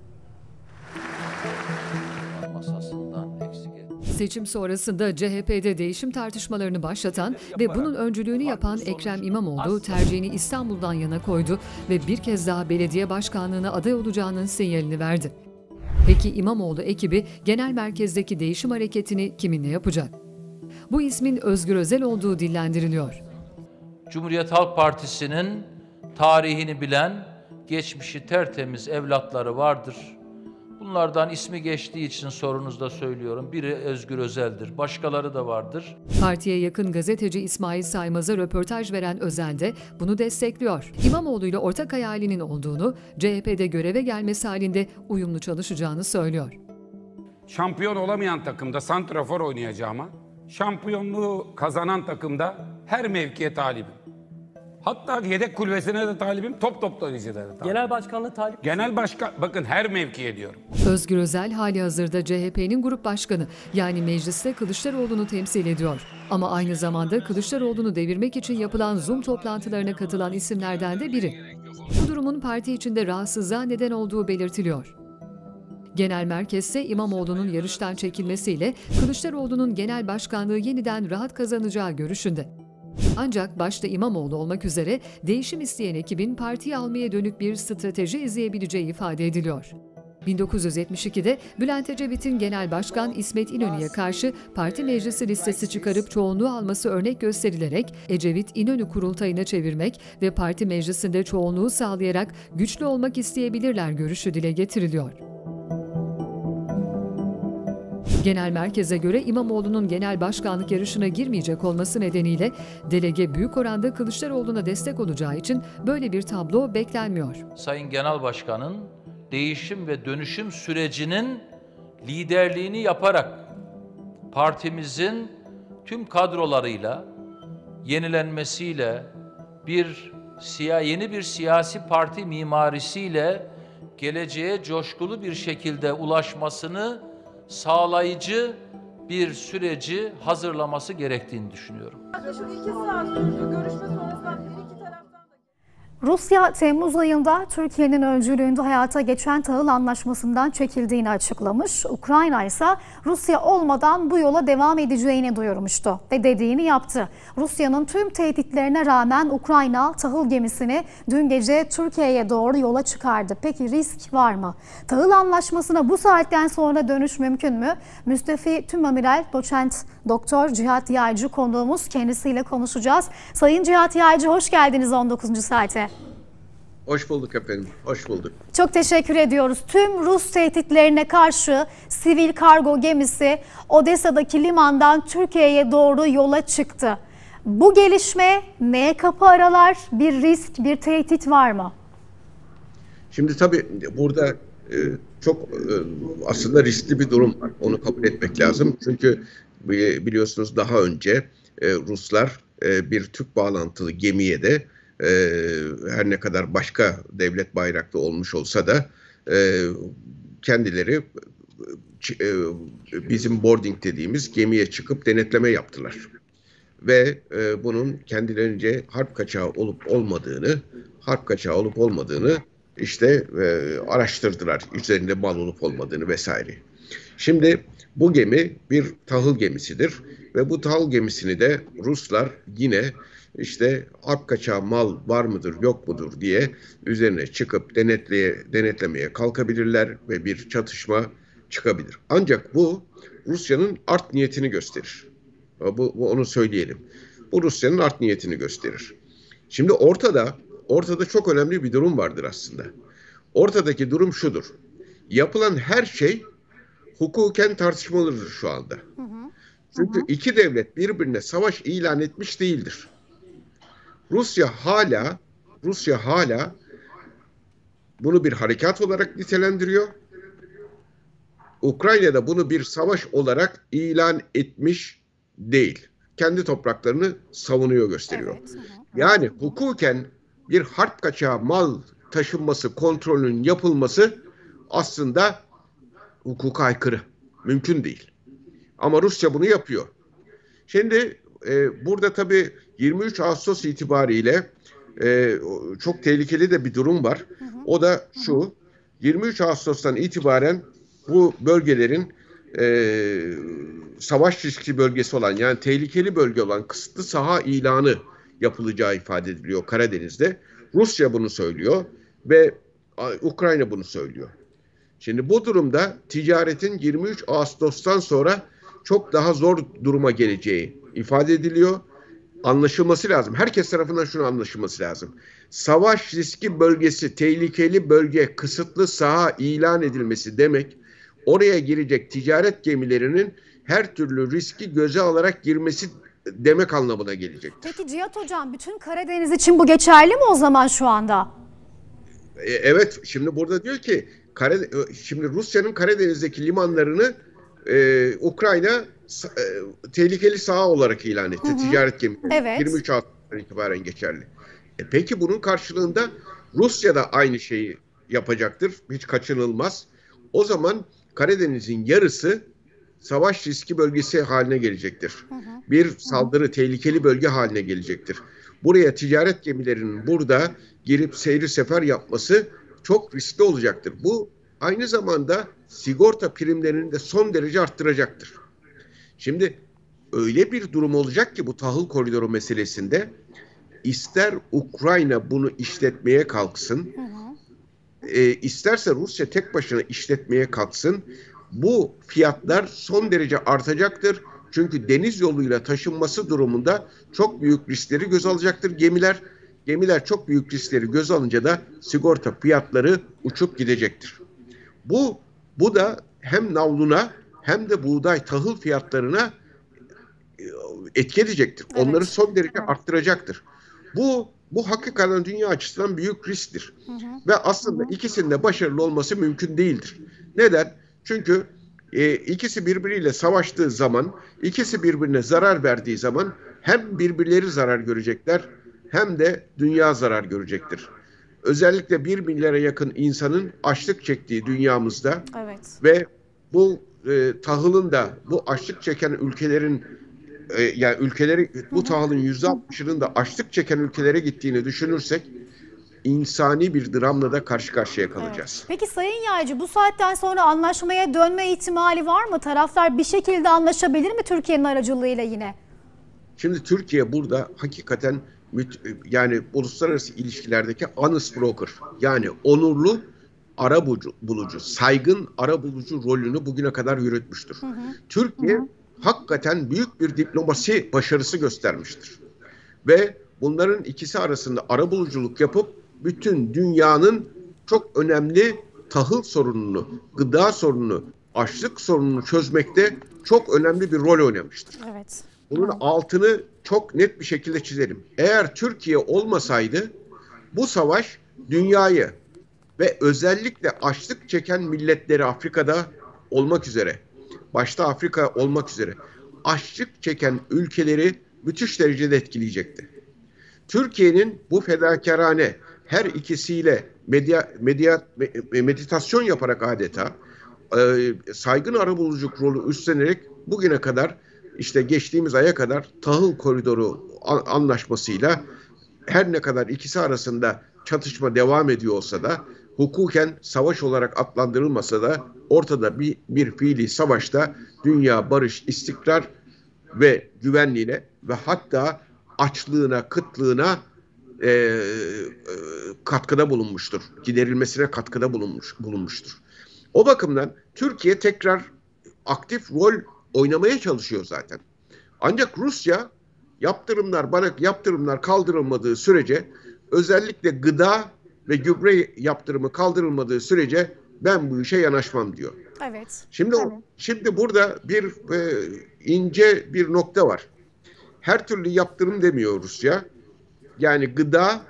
Seçim sonrasında CHP'de değişim tartışmalarını başlatan ve bunun öncülüğünü yapan Ekrem İmamoğlu tercihini İstanbul'dan yana koydu ve bir kez daha belediye başkanlığına aday olacağının sinyalini verdi. Peki İmamoğlu ekibi genel merkezdeki değişim hareketini kiminle yapacak? Bu ismin Özgür Özel olduğu dillendiriliyor. Cumhuriyet Halk Partisi'nin tarihini bilen, geçmişi tertemiz evlatları vardır. Bunlardan ismi geçtiği için sorunuzda söylüyorum. Biri Özgür Özel'dir. Başkaları da vardır. Partiye yakın gazeteci İsmail Saymaz'a röportaj veren Özel de bunu destekliyor. İmamoğlu ile ortak hayalinin olduğunu, CHP'de göreve gelmesi halinde uyumlu çalışacağını söylüyor. Şampiyon olamayan takımda santrafor oynayacağıma, şampiyonluğu kazanan takımda her mevkiye talibim. Hatta yedek kulübesine de talibim, top toplayıcıda da talibim. Genel başkanlığı talip. Genel başkan, bakın her mevkiye diyorum. Özgür Özel halihazırda CHP'nin grup başkanı, yani mecliste Kılıçdaroğlu'nu temsil ediyor. Ama aynı zamanda Kılıçdaroğlu'nu devirmek için yapılan Zoom toplantılarına katılan isimlerden de biri. Bu durumun parti içinde rahatsızlığa neden olduğu belirtiliyor. Genel merkezse İmamoğlu'nun yarıştan çekilmesiyle Kılıçdaroğlu'nun genel başkanlığı yeniden rahat kazanacağı görüşünde. Ancak başta İmamoğlu olmak üzere değişim isteyen ekibin partiyi almaya dönük bir strateji izleyebileceği ifade ediliyor. 1972'de Bülent Ecevit'in Genel Başkan İsmet İnönü'ye karşı parti meclisi listesi çıkarıp çoğunluğu alması örnek gösterilerek Ecevit İnönü kurultayına çevirmek ve parti meclisinde çoğunluğu sağlayarak güçlü olmak isteyebilirler görüşü dile getiriliyor. Genel merkeze göre İmamoğlu'nun genel başkanlık yarışına girmeyecek olması nedeniyle delege büyük oranda Kılıçdaroğlu'na destek olacağı için böyle bir tablo beklenmiyor. Sayın Genel Başkan'ın değişim ve dönüşüm sürecinin liderliğini yaparak partimizin tüm kadrolarıyla, yenilenmesiyle, yeni bir siyasi parti mimarisiyle geleceğe coşkulu bir şekilde ulaşmasını sağlayıcı bir süreci hazırlaması gerektiğini düşünüyorum. Yaklaşık 2 saat sürdü. Görüşme sonrasında her iki taraftan da... Rusya, Temmuz ayında Türkiye'nin öncülüğünde hayata geçen tahıl anlaşmasından çekildiğini açıklamış. Ukrayna ise Rusya olmadan bu yola devam edeceğini duyurmuştu ve dediğini yaptı. Rusya'nın tüm tehditlerine rağmen Ukrayna tahıl gemisini dün gece Türkiye'ye doğru yola çıkardı. Peki risk var mı? Tahıl anlaşmasına bu saatten sonra dönüş mümkün mü? Müstefi Tümamiral Doçent Doktor Cihat Yaycı konuğumuz, kendisiyle konuşacağız. Sayın Cihat Yaycı, hoş geldiniz 19. saate. Hoş bulduk efendim, hoş bulduk. Çok teşekkür ediyoruz. Tüm Rus tehditlerine karşı sivil kargo gemisi Odessa'daki limandan Türkiye'ye doğru yola çıktı. Bu gelişme neye kapı aralar? Bir risk, bir tehdit var mı? Şimdi tabii burada çok aslında riskli bir durum var. Onu kabul etmek lazım. Çünkü biliyorsunuz daha önce Ruslar bir Türk bağlantılı gemiye de her ne kadar başka devlet bayraklı olmuş olsa da kendileri bizim boarding dediğimiz gemiye çıkıp denetleme yaptılar. Ve bunun kendilerince harp kaçağı olup olmadığını işte araştırdılar. Üzerinde mal olup olmadığını vesaire. Şimdi bu gemi bir tahıl gemisidir ve bu tahıl gemisini de Ruslar yine işte harp kaçağı mal var mıdır yok mudur diye üzerine çıkıp denetlemeye kalkabilirler ve bir çatışma çıkabilir. Ancak bu Rusya'nın art niyetini gösterir. Bu onu söyleyelim. Bu Rusya'nın art niyetini gösterir. Şimdi ortada çok önemli bir durum vardır aslında. Ortadaki durum şudur. Yapılan her şey hukuken tartışmalıdır şu anda. Çünkü iki devlet birbirine savaş ilan etmiş değildir. Rusya hala bunu bir harekat olarak nitelendiriyor. Ukrayna da bunu bir savaş olarak ilan etmiş değil. Kendi topraklarını savunuyor, gösteriyor. Evet. Yani hukuken bir harp kaçağı mal taşınması, kontrolünün yapılması aslında hukuka aykırı. Mümkün değil. Ama Rusya bunu yapıyor. Şimdi burada tabii 23 Ağustos itibariyle çok tehlikeli de bir durum var. O da şu: 23 Ağustos'tan itibaren bu bölgelerin savaş riski bölgesi olan, yani tehlikeli bölge olan kısıtlı saha ilanı yapılacağı ifade ediliyor Karadeniz'de. Rusya bunu söylüyor ve Ukrayna bunu söylüyor. Şimdi bu durumda ticaretin 23 Ağustos'tan sonra çok daha zor duruma geleceği ifade ediliyor. Anlaşılması lazım. Herkes tarafından şunu anlaşılması lazım. Savaş riski bölgesi, tehlikeli bölge, kısıtlı saha ilan edilmesi demek, oraya girecek ticaret gemilerinin her türlü riski göze alarak girmesi demek anlamına gelecektir. Peki Cihat Hocam, bütün Karadeniz için bu geçerli mi o zaman şu anda? Evet, şimdi burada diyor ki şimdi Rusya'nın Karadeniz'deki limanlarını Ukrayna tehlikeli saha olarak ilan etti. Ticaret gemileri. Evet. 23 Ağustos'tan itibaren geçerli. Peki bunun karşılığında Rusya da aynı şeyi yapacaktır. Hiç kaçınılmaz. O zaman Karadeniz'in yarısı savaş riski bölgesi haline gelecektir. Bir saldırı, tehlikeli bölge haline gelecektir. Buraya ticaret gemilerinin burada girip seyri sefer yapması çok riskli olacaktır. Bu aynı zamanda sigorta primlerini de son derece arttıracaktır. Şimdi öyle bir durum olacak ki bu tahıl koridoru meselesinde ister Ukrayna bunu işletmeye kalksın, isterse Rusya tek başına işletmeye kalksın, bu fiyatlar son derece artacaktır. Çünkü deniz yoluyla taşınması durumunda çok büyük riskleri göz alacaktır gemiler. Gemiler çok büyük riskleri göz alınca da sigorta fiyatları uçup gidecektir. Bu da hem navluna hem de buğday tahıl fiyatlarına etki edecektir. Evet. Onları son derece arttıracaktır. Bu hakikaten dünya açısından büyük risktir. Ve aslında ikisinin de başarılı olması mümkün değildir. Neden? Çünkü ikisi birbiriyle savaştığı zaman, ikisi birbirine zarar verdiği zaman hem birbirleri zarar görecekler hem de dünya zarar görecektir. Özellikle 1 milyara yakın insanın açlık çektiği dünyamızda ve bu tahılın da bu açlık çeken ülkelerin yani ülkeleri bu tahılın %60'ının da açlık çeken ülkelere gittiğini düşünürsek insani bir dramla da karşı karşıya kalacağız. Evet. Peki Sayın Yaycı, bu saatten sonra anlaşmaya dönme ihtimali var mı? Taraflar bir şekilde anlaşabilir mi Türkiye'nin aracılığıyla yine? Şimdi Türkiye burada hakikaten yani uluslararası ilişkilerdeki honest broker, yani onurlu ara bulucu, saygın ara bulucu rolünü bugüne kadar yürütmüştür. Türkiye hakikaten büyük bir diplomasi başarısı göstermiştir. Ve bunların ikisi arasında arabuluculuk yapıp bütün dünyanın çok önemli tahıl sorununu, gıda sorununu, açlık sorununu çözmekte çok önemli bir rol oynamıştır. Evet. Bunun altını çok net bir şekilde çizelim. Eğer Türkiye olmasaydı bu savaş dünyayı ve özellikle açlık çeken milletleri Afrika'da olmak üzere, başta Afrika olmak üzere açlık çeken ülkeleri müthiş derecede etkileyecekti. Türkiye'nin bu fedakarane her ikisiyle meditasyon yaparak adeta saygın arabuluculuk rolü üstlenerek bugüne kadar işte geçtiğimiz aya kadar tahıl koridoru anlaşmasıyla her ne kadar ikisi arasında çatışma devam ediyor olsa da hukuken savaş olarak adlandırılmasa da ortada bir fiili savaşta dünya barış, istikrar ve güvenliğine ve hatta açlığına, kıtlığına katkıda bulunmuştur. Giderilmesine katkıda bulunmuştur. O bakımdan Türkiye tekrar aktif rol oynamaya çalışıyor zaten. Ancak Rusya yaptırımlar kaldırılmadığı sürece, özellikle gıda ve gübre yaptırımı kaldırılmadığı sürece ben bu işe yanaşmam diyor. Evet. Şimdi burada bir ince bir nokta var. Her türlü yaptırım demiyor Rusya. Yani gıda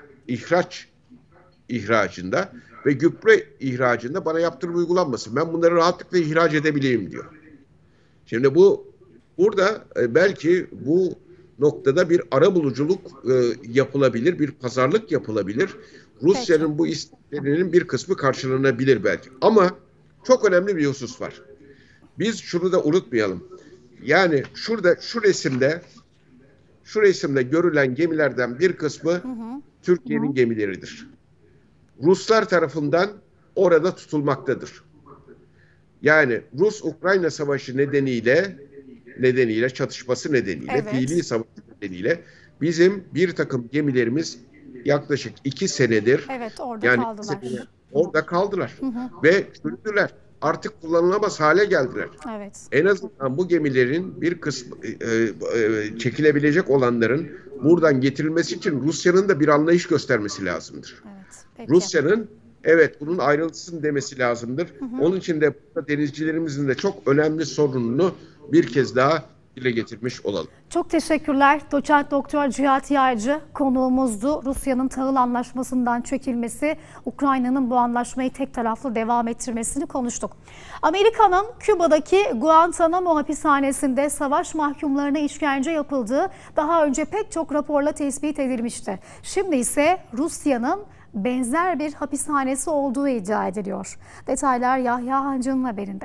ihracında ve gübre ihracında bana yaptırım uygulanmasın. Ben bunları rahatlıkla ihraç edebileyim diyor. Şimdi burada belki bu noktada bir arabuluculuk yapılabilir, bir pazarlık yapılabilir. Rusya'nın bu isteklerinin bir kısmı karşılanabilir belki. Ama çok önemli bir husus var. Biz şunu da unutmayalım. Yani şu resimde görülen gemilerden bir kısmı Türkiye'nin gemileridir. Ruslar tarafından orada tutulmaktadır. Yani Rus-Ukrayna savaşı nedeniyle çatışması nedeniyle, fiili savaş nedeniyle bizim bir takım gemilerimiz yaklaşık 2 senedir orada kaldılar. Ve çürüdüler. Artık kullanılamaz hale geldiler. Evet. En azından bu gemilerin bir kısmı çekilebilecek olanların buradan getirilmesi için Rusya'nın da bir anlayış göstermesi lazımdır. Rusya'nın bunun ayrılsın demesi lazımdır. Onun için de denizcilerimizin de çok önemli sorununu bir kez daha dile getirmiş olalım. Çok teşekkürler. Doçent Doktor Cihat Yaycı konuğumuzdu. Rusya'nın tahıl anlaşmasından çekilmesi, Ukrayna'nın bu anlaşmayı tek taraflı devam ettirmesini konuştuk. Amerika'nın Küba'daki Guantanamo hapishanesinde savaş mahkumlarına işkence yapıldığı daha önce pek çok raporla tespit edilmişti. Şimdi ise Rusya'nın benzer bir hapishanesi olduğu iddia ediliyor. Detaylar Yahya Hancı'nın haberinde.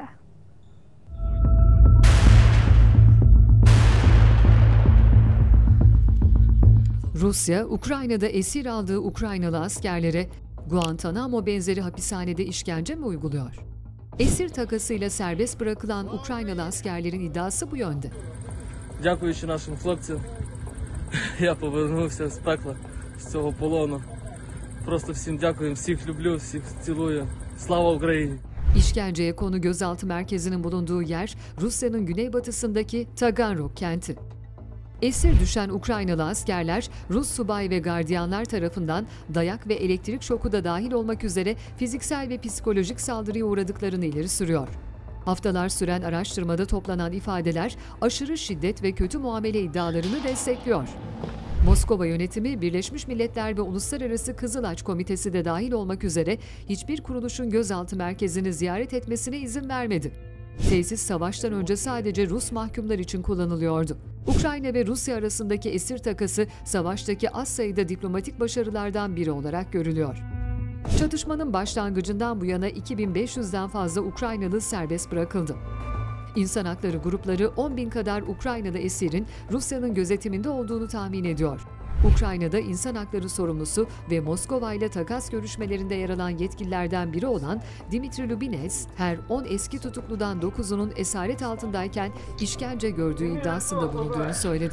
Rusya, Ukrayna'da esir aldığı Ukraynalı askerlere Guantanamo benzeri hapishanede işkence mi uyguluyor? Esir takasıyla serbest bırakılan Ukraynalı askerlerin iddiası bu yönde. Дякуючи нашим хлопцям, я повернувся з пекла, з цього полону. Просто всім дякую, всіх люблю, всіх цілую. Слава Україні! İşkenceye konu gözaltı merkezinin bulunduğu yer Rusya'nın güneybatısındaki Taganrog kenti. Esir düşen Ukraynalı askerler Rus subay ve gardiyanlar tarafından dayak ve elektrik şoku da dahil olmak üzere fiziksel ve psikolojik saldırıya uğradıklarını ileri sürüyor. Haftalar süren araştırmada toplanan ifadeler aşırı şiddet ve kötü muamele iddialarını destekliyor. Moskova yönetimi Birleşmiş Milletler ve Uluslararası Kızılaç Komitesi de dahil olmak üzere hiçbir kuruluşun gözaltı merkezini ziyaret etmesine izin vermedi. Tesis savaştan önce sadece Rus mahkumlar için kullanılıyordu. Ukrayna ve Rusya arasındaki esir takası savaştaki az sayıda diplomatik başarılardan biri olarak görülüyor. Çatışmanın başlangıcından bu yana 2500'den fazla Ukraynalı serbest bırakıldı. İnsan hakları grupları 10.000 kadar Ukraynalı esirin Rusya'nın gözetiminde olduğunu tahmin ediyor. Ukrayna'da insan hakları sorumlusu ve Moskova ile takas görüşmelerinde yer alan yetkililerden biri olan Dmitry Lubinets, her 10 eski tutukludan 9'unun esaret altındayken işkence gördüğü iddiasında bulunduğunu söyledi.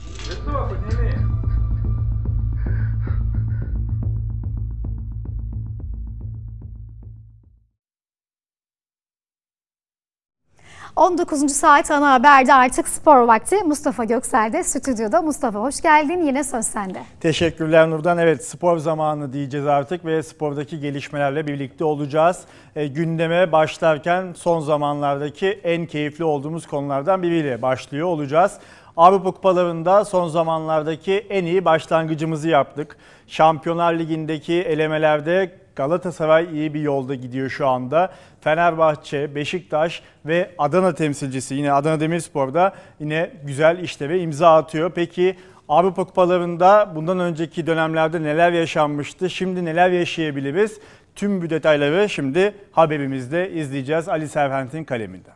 19. saat ana haberde artık spor vakti. Mustafa Göksel de stüdyoda. Mustafa hoş geldin. Yine söz sende. Teşekkürler Nurdan. Evet, spor zamanı diyeceğiz artık ve spordaki gelişmelerle birlikte olacağız. Gündeme başlarken son zamanlardaki en keyifli olduğumuz konulardan biriyle başlıyor olacağız. Avrupa Kupalarında son zamanlardaki en iyi başlangıcımızı yaptık. Şampiyonlar Ligi'ndeki elemelerde Galatasaray iyi bir yolda gidiyor şu anda. Fenerbahçe, Beşiktaş ve Adana temsilcisi yine Adana Demirspor'da yine güzel işlere imza atıyor. Peki Avrupa Kupalarında bundan önceki dönemlerde neler yaşanmıştı? Şimdi neler yaşayabiliriz? Tüm bu detayları şimdi haberimizde izleyeceğiz Ali Servent'in kaleminden.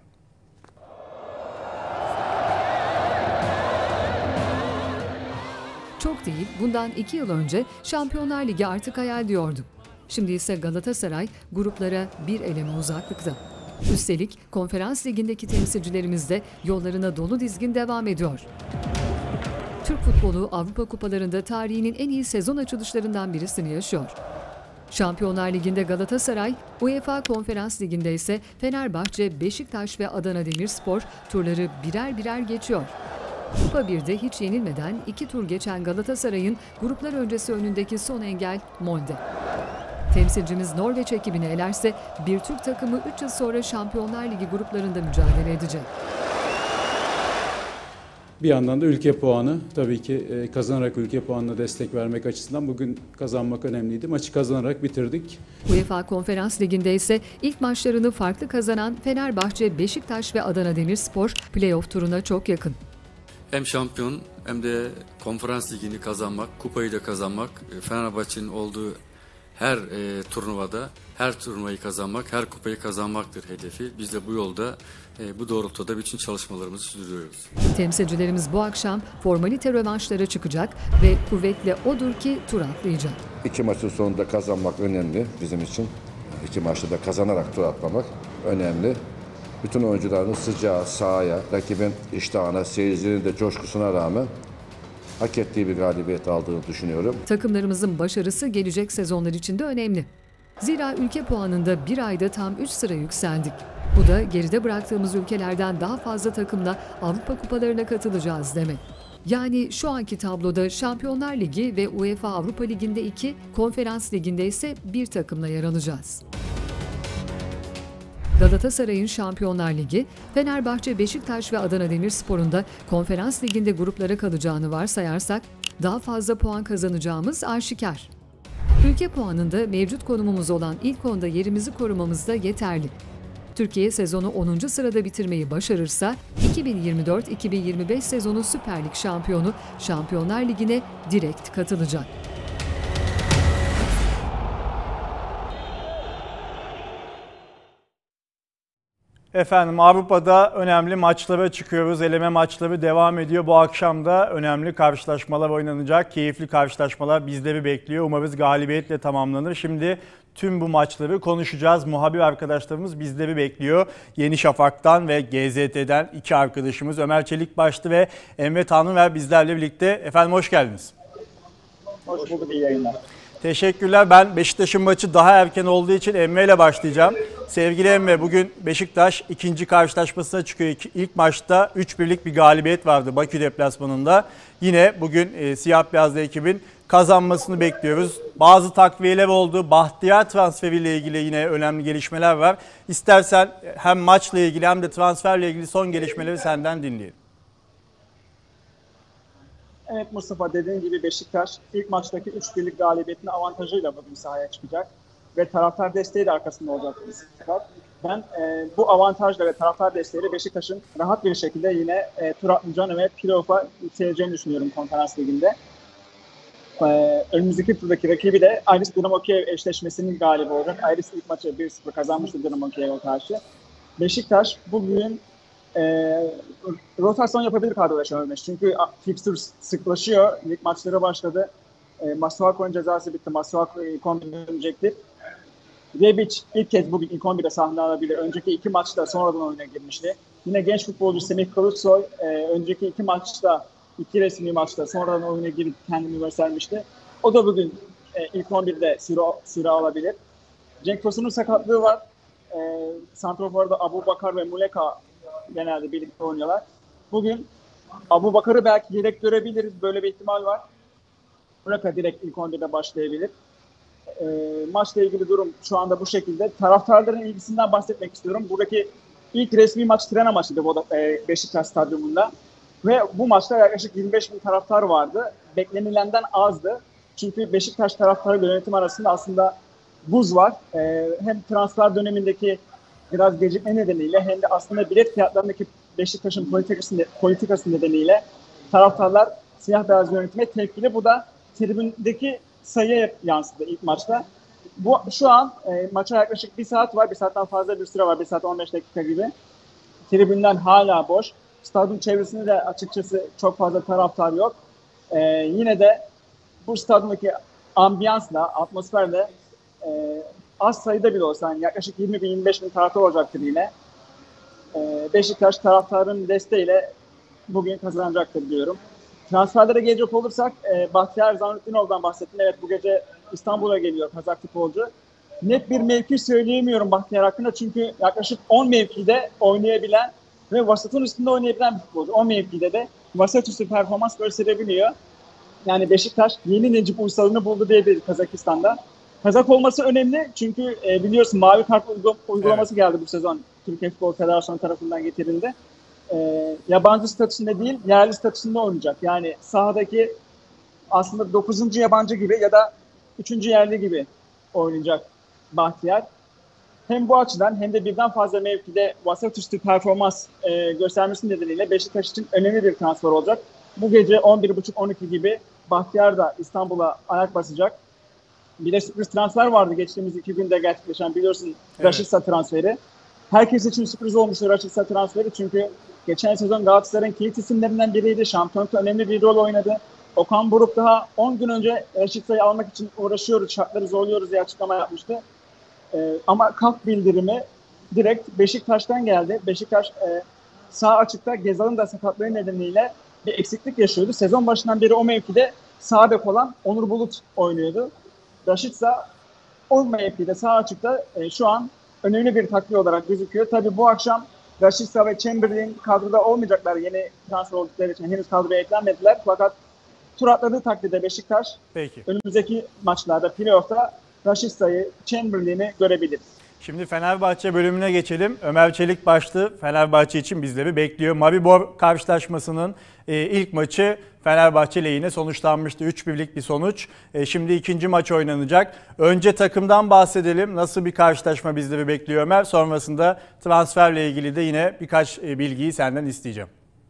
Çok değil, bundan 2 yıl önce Şampiyonlar Ligi artık hayal diyorduk. Şimdi ise Galatasaray gruplara bir eleme uzaklıkta. Üstelik Konferans Ligi'ndeki temsilcilerimiz de yollarına dolu dizgin devam ediyor. Türk futbolu Avrupa Kupalarında tarihinin en iyi sezon açılışlarından birisini yaşıyor. Şampiyonlar Ligi'nde Galatasaray, UEFA Konferans Ligi'nde ise Fenerbahçe, Beşiktaş ve Adana Demirspor turları birer birer geçiyor. Kupa 1'de hiç yenilmeden 2 tur geçen Galatasaray'ın gruplar öncesi önündeki son engel Molde. Temsilcimiz Norveç ekibini elerse bir Türk takımı 3 yıl sonra Şampiyonlar Ligi gruplarında mücadele edecek. Bir yandan da ülke puanı, tabii ki kazanarak ülke puanına destek vermek açısından bugün kazanmak önemliydi. Maçı kazanarak bitirdik. UEFA Konferans Ligi'nde ise ilk maçlarını farklı kazanan Fenerbahçe, Beşiktaş ve Adana Demirspor playoff turuna çok yakın. Hem şampiyon hem de Konferans Ligi'ni kazanmak, kupayı da kazanmak, Fenerbahçe'nin olduğu her her turnuvayı kazanmak, her kupayı kazanmaktır hedefi. Biz de bu yolda, bu doğrultuda bütün çalışmalarımızı sürdürüyoruz. Temsilcilerimiz bu akşam formalite rövanşlara çıkacak ve kuvvetle odur ki tur atlayacak. 2 maçın sonunda kazanmak önemli bizim için. 2 maçta da kazanarak tur atlamak önemli. Bütün oyuncuların sıcağı, sahaya, rakibin iştahına, seyircinin de coşkusuna rağmen hak ettiği bir galibiyet aldığını düşünüyorum. Takımlarımızın başarısı gelecek sezonlar için de önemli. Zira ülke puanında bir ayda tam 3 sıra yükseldik. Bu da geride bıraktığımız ülkelerden daha fazla takımla Avrupa Kupalarına katılacağız demek. Yani şu anki tabloda Şampiyonlar Ligi ve UEFA Avrupa Ligi'nde 2, Konferans Ligi'nde ise 1 takımla yer alacağız. Galatasaray'ın Şampiyonlar Ligi, Fenerbahçe, Beşiktaş ve Adana Demirspor'un da Konferans Ligi'nde gruplara kalacağını varsayarsak daha fazla puan kazanacağımız aşikar. Ülke puanında mevcut konumumuz olan ilk 10'da yerimizi korumamız da yeterli. Türkiye sezonu 10. sırada bitirmeyi başarırsa 2024-2025 sezonu Süper Lig şampiyonu Şampiyonlar Ligi'ne direkt katılacak. Efendim Avrupa'da önemli maçlara çıkıyoruz. Eleme maçları devam ediyor. Bu akşam da önemli karşılaşmalar oynanacak. Keyifli karşılaşmalar bizleri bekliyor. Umarız galibiyetle tamamlanır. Şimdi tüm bu maçları konuşacağız. Muhabir arkadaşlarımız bizleri bekliyor. Yeni Şafak'tan ve GZT'den iki arkadaşımız Ömer Çelikbaşlı ve Emre Tanrıver bizlerle birlikte. Efendim hoş geldiniz. Hoş bulduk, iyi yayınlar. Teşekkürler. Ben Beşiktaş'ın maçı daha erken olduğu için Emre ile başlayacağım. Sevgili Emre, bugün Beşiktaş ikinci karşılaşmasına çıkıyor. İlk maçta 3-1'lik bir galibiyet vardı Bakü deplasmanında. Yine bugün siyah beyazlı ekibin kazanmasını bekliyoruz. Bazı takviyeler oldu. Bahtiyar transferiyle ilgili yine önemli gelişmeler var. İstersen hem maçla ilgili hem de transferle ilgili son gelişmeleri senden dinleyelim. Evet Mustafa, dediğin gibi Beşiktaş ilk maçtaki 3-1'lik galibiyetinin avantajıyla bugün sahaya çıkacak. Ve taraftar desteği de arkasında olacak. Ben bu avantajla ve taraftar desteğiyle Beşiktaş'ın rahat bir şekilde yine tur atlayacağını ve playoff'a yükseleceğini düşünüyorum Konferans Ligi'nde. Önümüzdeki turdaki rakibi de Aris Dinamo Kiev eşleşmesinin galibi olacak. Aris ilk maçı 1-0 kazanmıştı Dinamo Kiev'e karşı. Beşiktaş bugün rotasyon yapabilir kadrolaşamamış. Çünkü fixture sıklaşıyor. Lig maçları başladı. Masuaku'nun cezası bitti. Masuaku ilk 11'e dönecektir. Rebic ilk kez bugün ilk 11'de sahne alabilir. Önceki iki maçta sonradan oyuna girmişti. Yine genç futbolcu Semih Kılıçsoy önceki iki maçta, iki resmi maçta sonradan oyuna girip kendini göstermişti. O da bugün ilk 11'de süre alabilir. Cenk Tosun'un sakatlığı var. Santrofor'da Abubakar ve Muleka genelde birlikte oynuyorlar. Bugün Abubakar'ı belki yedek görebiliriz. Böyle bir ihtimal var. Muleka direkt ilk 11'de başlayabilir. Maçla ilgili durum şu anda bu şekilde. Taraftarların ilgisinden bahsetmek istiyorum. Buradaki ilk resmi maç Tirana maçıydı Beşiktaş Stadyumunda. Ve bu maçta yaklaşık 25 bin taraftar vardı. Beklenilenden azdı. Çünkü Beşiktaş taraftarı ve yönetim arasında aslında buz var. Hem transfer dönemindeki biraz gecikme nedeniyle hem de aslında bilet fiyatlarındaki Beşiktaş'ın politikası nedeniyle taraftarlar siyah beyaz yönetime tepkili. Bu da tribündeki sayıya yansıdı ilk maçta. Şu an maça yaklaşık bir saat var. Bir saatten fazla bir süre var. 1 saat 15 dakika gibi. Tribünden hala boş. Stadyum çevresinde de açıkçası çok fazla taraftar yok. Yine de bu stadyumdaki ambiyansla, atmosferle az sayıda bile olsa yani yaklaşık 20 bin, 25 bin taraftar olacaktır yine. Beşiktaş taraftarın desteğiyle bugün kazanacaktır diyorum. Transferlere gelecek olursak Bahtiyar Zanutdinov'dan bahsettim. Evet, bu gece İstanbul'a geliyor Kazak futbolcu. Net bir mevki söyleyemiyorum Bahtiyar hakkında çünkü yaklaşık 10 mevkide oynayabilen ve vasatın üstünde oynayabilen bir futbolcu. 10 mevkide de vasat üstü performans gösterebiliyor. Yani Beşiktaş yeni Necip Uysal'ını buldu diyebiliriz Kazakistan'da. Kazak olması önemli çünkü biliyorsun mavi kart uygulaması geldi bu sezon. Türkiye Futbol Federasyonu tarafından getirildi. Yabancı statüsünde değil, yerli statüsünde oynayacak. Yani sahadaki aslında 9. yabancı gibi ya da 3. yerli gibi oynayacak Bahtiyar. Hem bu açıdan hem de birden fazla mevkide vasat üstü performans göstermesi nedeniyle Beşiktaş için önemli bir transfer olacak. Bu gece 11.30-12 gibi Bahtiyar da İstanbul'a ayak basacak. Bir de sürpriz transfer vardı geçtiğimiz 2 günde gerçekleşen biliyorsun Rashica transferi. Herkes için sürpriz olmuştu Rashica transferi çünkü geçen sezon Galatasaray'ın kilit isimlerinden biriydi. Şampiyonlukta önemli bir rol oynadı. Okan Buruk daha 10 gün önce Rashica'yı almak için uğraşıyoruz, şartları zorluyoruz diye açıklama yapmıştı. Ama kalk bildirimi direkt Beşiktaş'tan geldi. Beşiktaş sağ açıkta Gezal'ın da sakatlığı nedeniyle bir eksiklik yaşıyordu. Sezon başından beri o mevkide sağ bek olan Onur Bulut oynuyordu. Rashica o mevkide sağ açıkta şu an önemli bir takviye olarak gözüküyor. Tabii bu akşam Rashica ve Chamberlain kadroda olmayacaklar. Yeni transfer oldukları için henüz kadroya eklenmediler. Fakat tur atladığı takdirde Beşiktaş önümüzdeki maçlarda, playoff'ta Rashica'yı, Chamberlain'i görebiliriz. Şimdi Fenerbahçe bölümüne geçelim. Ömer Çelikbaşlı Fenerbahçe için bizleri bekliyor. Maribor karşılaşmasının ilk maçı Fenerbahçe lehine sonuçlanmıştı. 3-1'lik bir sonuç. Şimdi ikinci maç oynanacak. Önce takımdan bahsedelim. Nasıl bir karşılaşma bizleri bekliyor Ömer? Sonrasında transferle ilgili de yine birkaç bilgiyi senden isteyeceğim.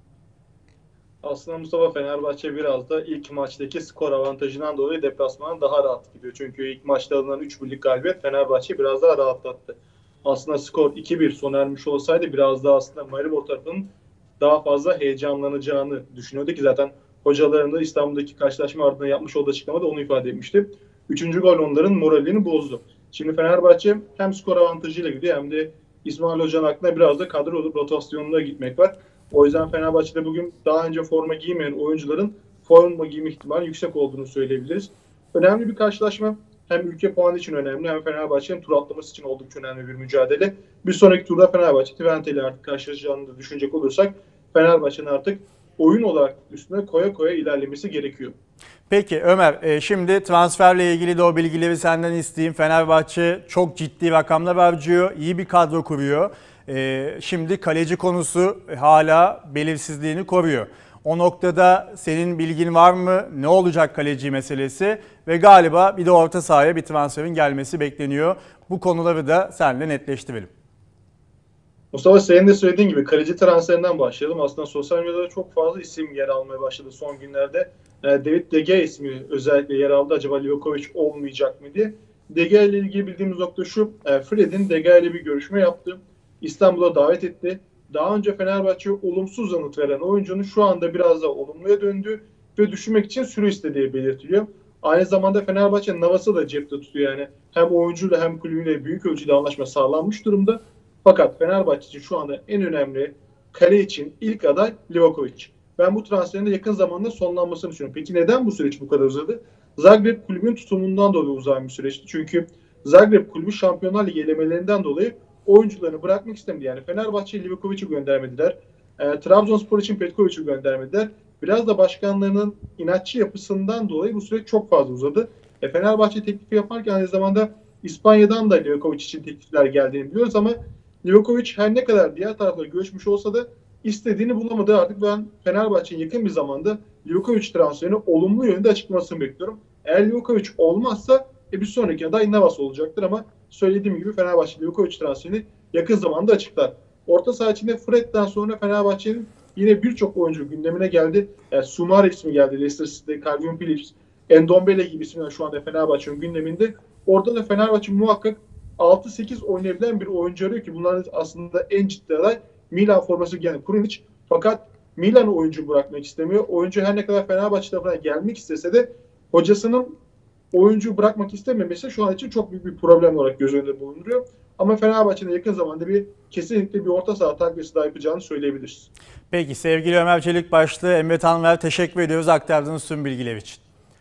Aslında Mustafa, Fenerbahçe biraz da ilk maçtaki skor avantajından dolayı deplasmana daha rahat gidiyor. Çünkü ilk maçta alınan 3-1'lik galibiyet Fenerbahçe'yi biraz daha rahatlattı. aslında skor 2-1 sona ermiş olsaydı biraz daha aslında Maribor tarafının daha fazla heyecanlanacağını düşünüyordu ki zaten hocalarının da İstanbul'daki karşılaşma ardından yapmış olduğu açıklamada onu ifade etmişti. 3. gol onların moralini bozdu. Şimdi Fenerbahçe hem skor avantajıyla gidiyor hem de İsmail Hoca'nın aklına biraz da kadro rotasyonuna gitmek var. O yüzden Fenerbahçe'de bugün daha önce forma giymeyen oyuncuların forma giyme ihtimali yüksek olduğunu söyleyebiliriz. Önemli bir karşılaşma. Hem ülke puanı için önemli hem Fenerbahçe'nin tur atlaması için oldukça önemli bir mücadele. Bir sonraki turda Fenerbahçe Twente ile artık karşılaşacağını da düşünecek olursak Fenerbahçe'nin artık oyun olarak üstüne koya koya ilerlemesi gerekiyor. Peki Ömer, şimdi transferle ilgili de o bilgileri senden isteyeyim. Fenerbahçe çok ciddi rakamlar harcıyor, iyi bir kadro kuruyor. Şimdi kaleci konusu hala belirsizliğini koruyor. O noktada senin bilgin var mı? Ne olacak kaleci meselesi? Ve galiba bir de orta sahaya bir transferin gelmesi bekleniyor. Bu konuları da seninle netleştirelim. Mustafa, senin de söylediğin gibi kaleci transferinden başlayalım. Aslında sosyal medyada çok fazla isim yer almaya başladı son günlerde. David De Gea ismi özellikle yer aldı. Acaba Livakovic olmayacak mı diye. De Gea ile ilgili bildiğimiz nokta şu. Fred'in De Gea ile bir görüşme yaptı. İstanbul'a davet etti. Daha önce Fenerbahçe'ye olumsuz yanıt veren oyuncunun şu anda biraz daha olumluya döndü ve düşünmek için süre istediği belirtiliyor. Aynı zamanda Fenerbahçe Navas'ı da cepte tutuyor yani. Hem oyuncuyla hem kulübüyle büyük ölçüde anlaşma sağlanmış durumda. Fakat Fenerbahçe için şu anda en önemli kale için ilk aday Livakovic. Ben bu transferin de yakın zamanda sonlanmasını düşünüyorum. Peki neden bu süreç bu kadar uzadı? Zagreb kulübünün tutumundan dolayı uzayan bir süreçti. Çünkü Zagreb kulübü Şampiyonlar Ligi elemelerinden dolayı oyuncularını bırakmak istemedi. Yani Fenerbahçe Livakovic'i göndermediler. Trabzonspor için Petkovic'i göndermediler. Biraz da başkanlarının inatçı yapısından dolayı bu süreç çok fazla uzadı. Fenerbahçe teklifi yaparken aynı zamanda İspanya'dan da Livakovic için teklifler geldiğini biliyoruz ama Livakovic her ne kadar diğer taraflara görüşmüş olsa da istediğini bulamadı. Artık ben Fenerbahçe'nin yakın bir zamanda Livakovic transferini olumlu yönde açıklamasını bekliyorum. Eğer Livakovic olmazsa bir sonraki aday Navas olacaktır ama söylediğim gibi Fenerbahçe Livakovic transferini yakın zamanda açıklar. Orta saha içinde Fred'den sonra Fenerbahçe'nin yine birçok oyuncu gündemine geldi. Sumar ismi geldi Leicester City'de, Calvin Phillips, Endombele gibi isimler şu anda Fenerbahçe'nin gündeminde. Orada da Fenerbahçe muhakkak 6-8 oynayabilen bir oyuncu arıyor ki bunların aslında en ciddi aday Milan forması giyen Krunic. Fakat Milan oyuncu bırakmak istemiyor. Oyuncu her ne kadar Fenerbahçe tarafına gelmek istese de hocasının oyuncu bırakmak istememesi şu an için çok büyük bir problem olarak göz önünde bulunduruyor. Ama Fenerbahçe'nin yakın zamanda kesinlikle bir orta saha takviyesi daha yapacağını söyleyebiliriz. Peki sevgili Ömer Çelikbaşlı, Emre Tanver teşekkür ediyoruz aktardığınız tüm bilgiler için.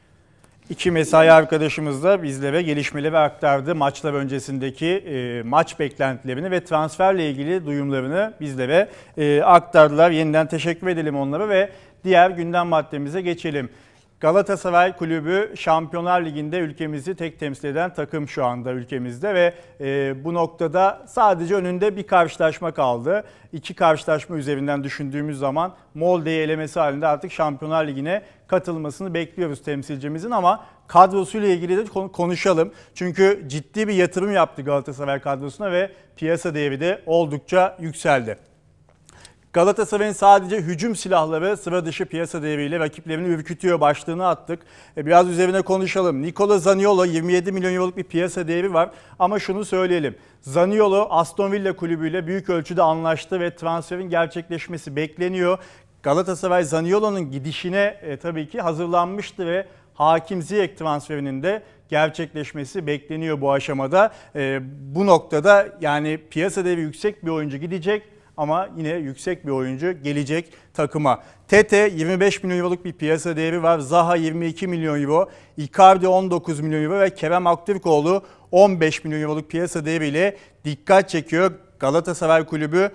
İki mesai arkadaşımız da bizlere gelişmeleri aktardı. Maçlar öncesindeki maç beklentilerini ve transferle ilgili duyumlarını bizlere aktardılar. Yeniden teşekkür edelim onlara ve diğer gündem maddemize geçelim. Galatasaray Kulübü Şampiyonlar Ligi'nde ülkemizi tek temsil eden takım şu anda ülkemizde ve bu noktada sadece önünde bir karşılaşma kaldı. İki karşılaşma üzerinden düşündüğümüz zaman Molde'yi elemesi halinde artık Şampiyonlar Ligi'ne katılmasını bekliyoruz temsilcimizin ama kadrosuyla ilgili de konuşalım. Çünkü ciddi bir yatırım yaptı Galatasaray kadrosuna ve piyasa değeri de oldukça yükseldi. Galatasaray'ın sadece hücum silahları sıra dışı piyasa değeriyle rakiplerini ürkütüyor başlığını attık. Biraz üzerine konuşalım. Nicola Zaniolo 27 milyon euroluk bir piyasa değeri var ama şunu söyleyelim. Zaniolo Aston Villa kulübüyle büyük ölçüde anlaştı ve transferin gerçekleşmesi bekleniyor. Galatasaray Zaniolo'nun gidişine tabii ki hazırlanmıştı ve Hakim Ziyech transferinin de gerçekleşmesi bekleniyor bu aşamada. Bu noktada yani piyasa değeri yüksek bir oyuncu gidecek. Ama yine yüksek bir oyuncu gelecek takıma. Tete 25 milyon euroluk bir piyasa değeri var. Zaha 22 milyon euro, Icardi 19 milyon euro ve Kerem Aktürkoğlu 15 milyon euroluk piyasa değeriyle dikkat çekiyor. Galatasaray Kulübü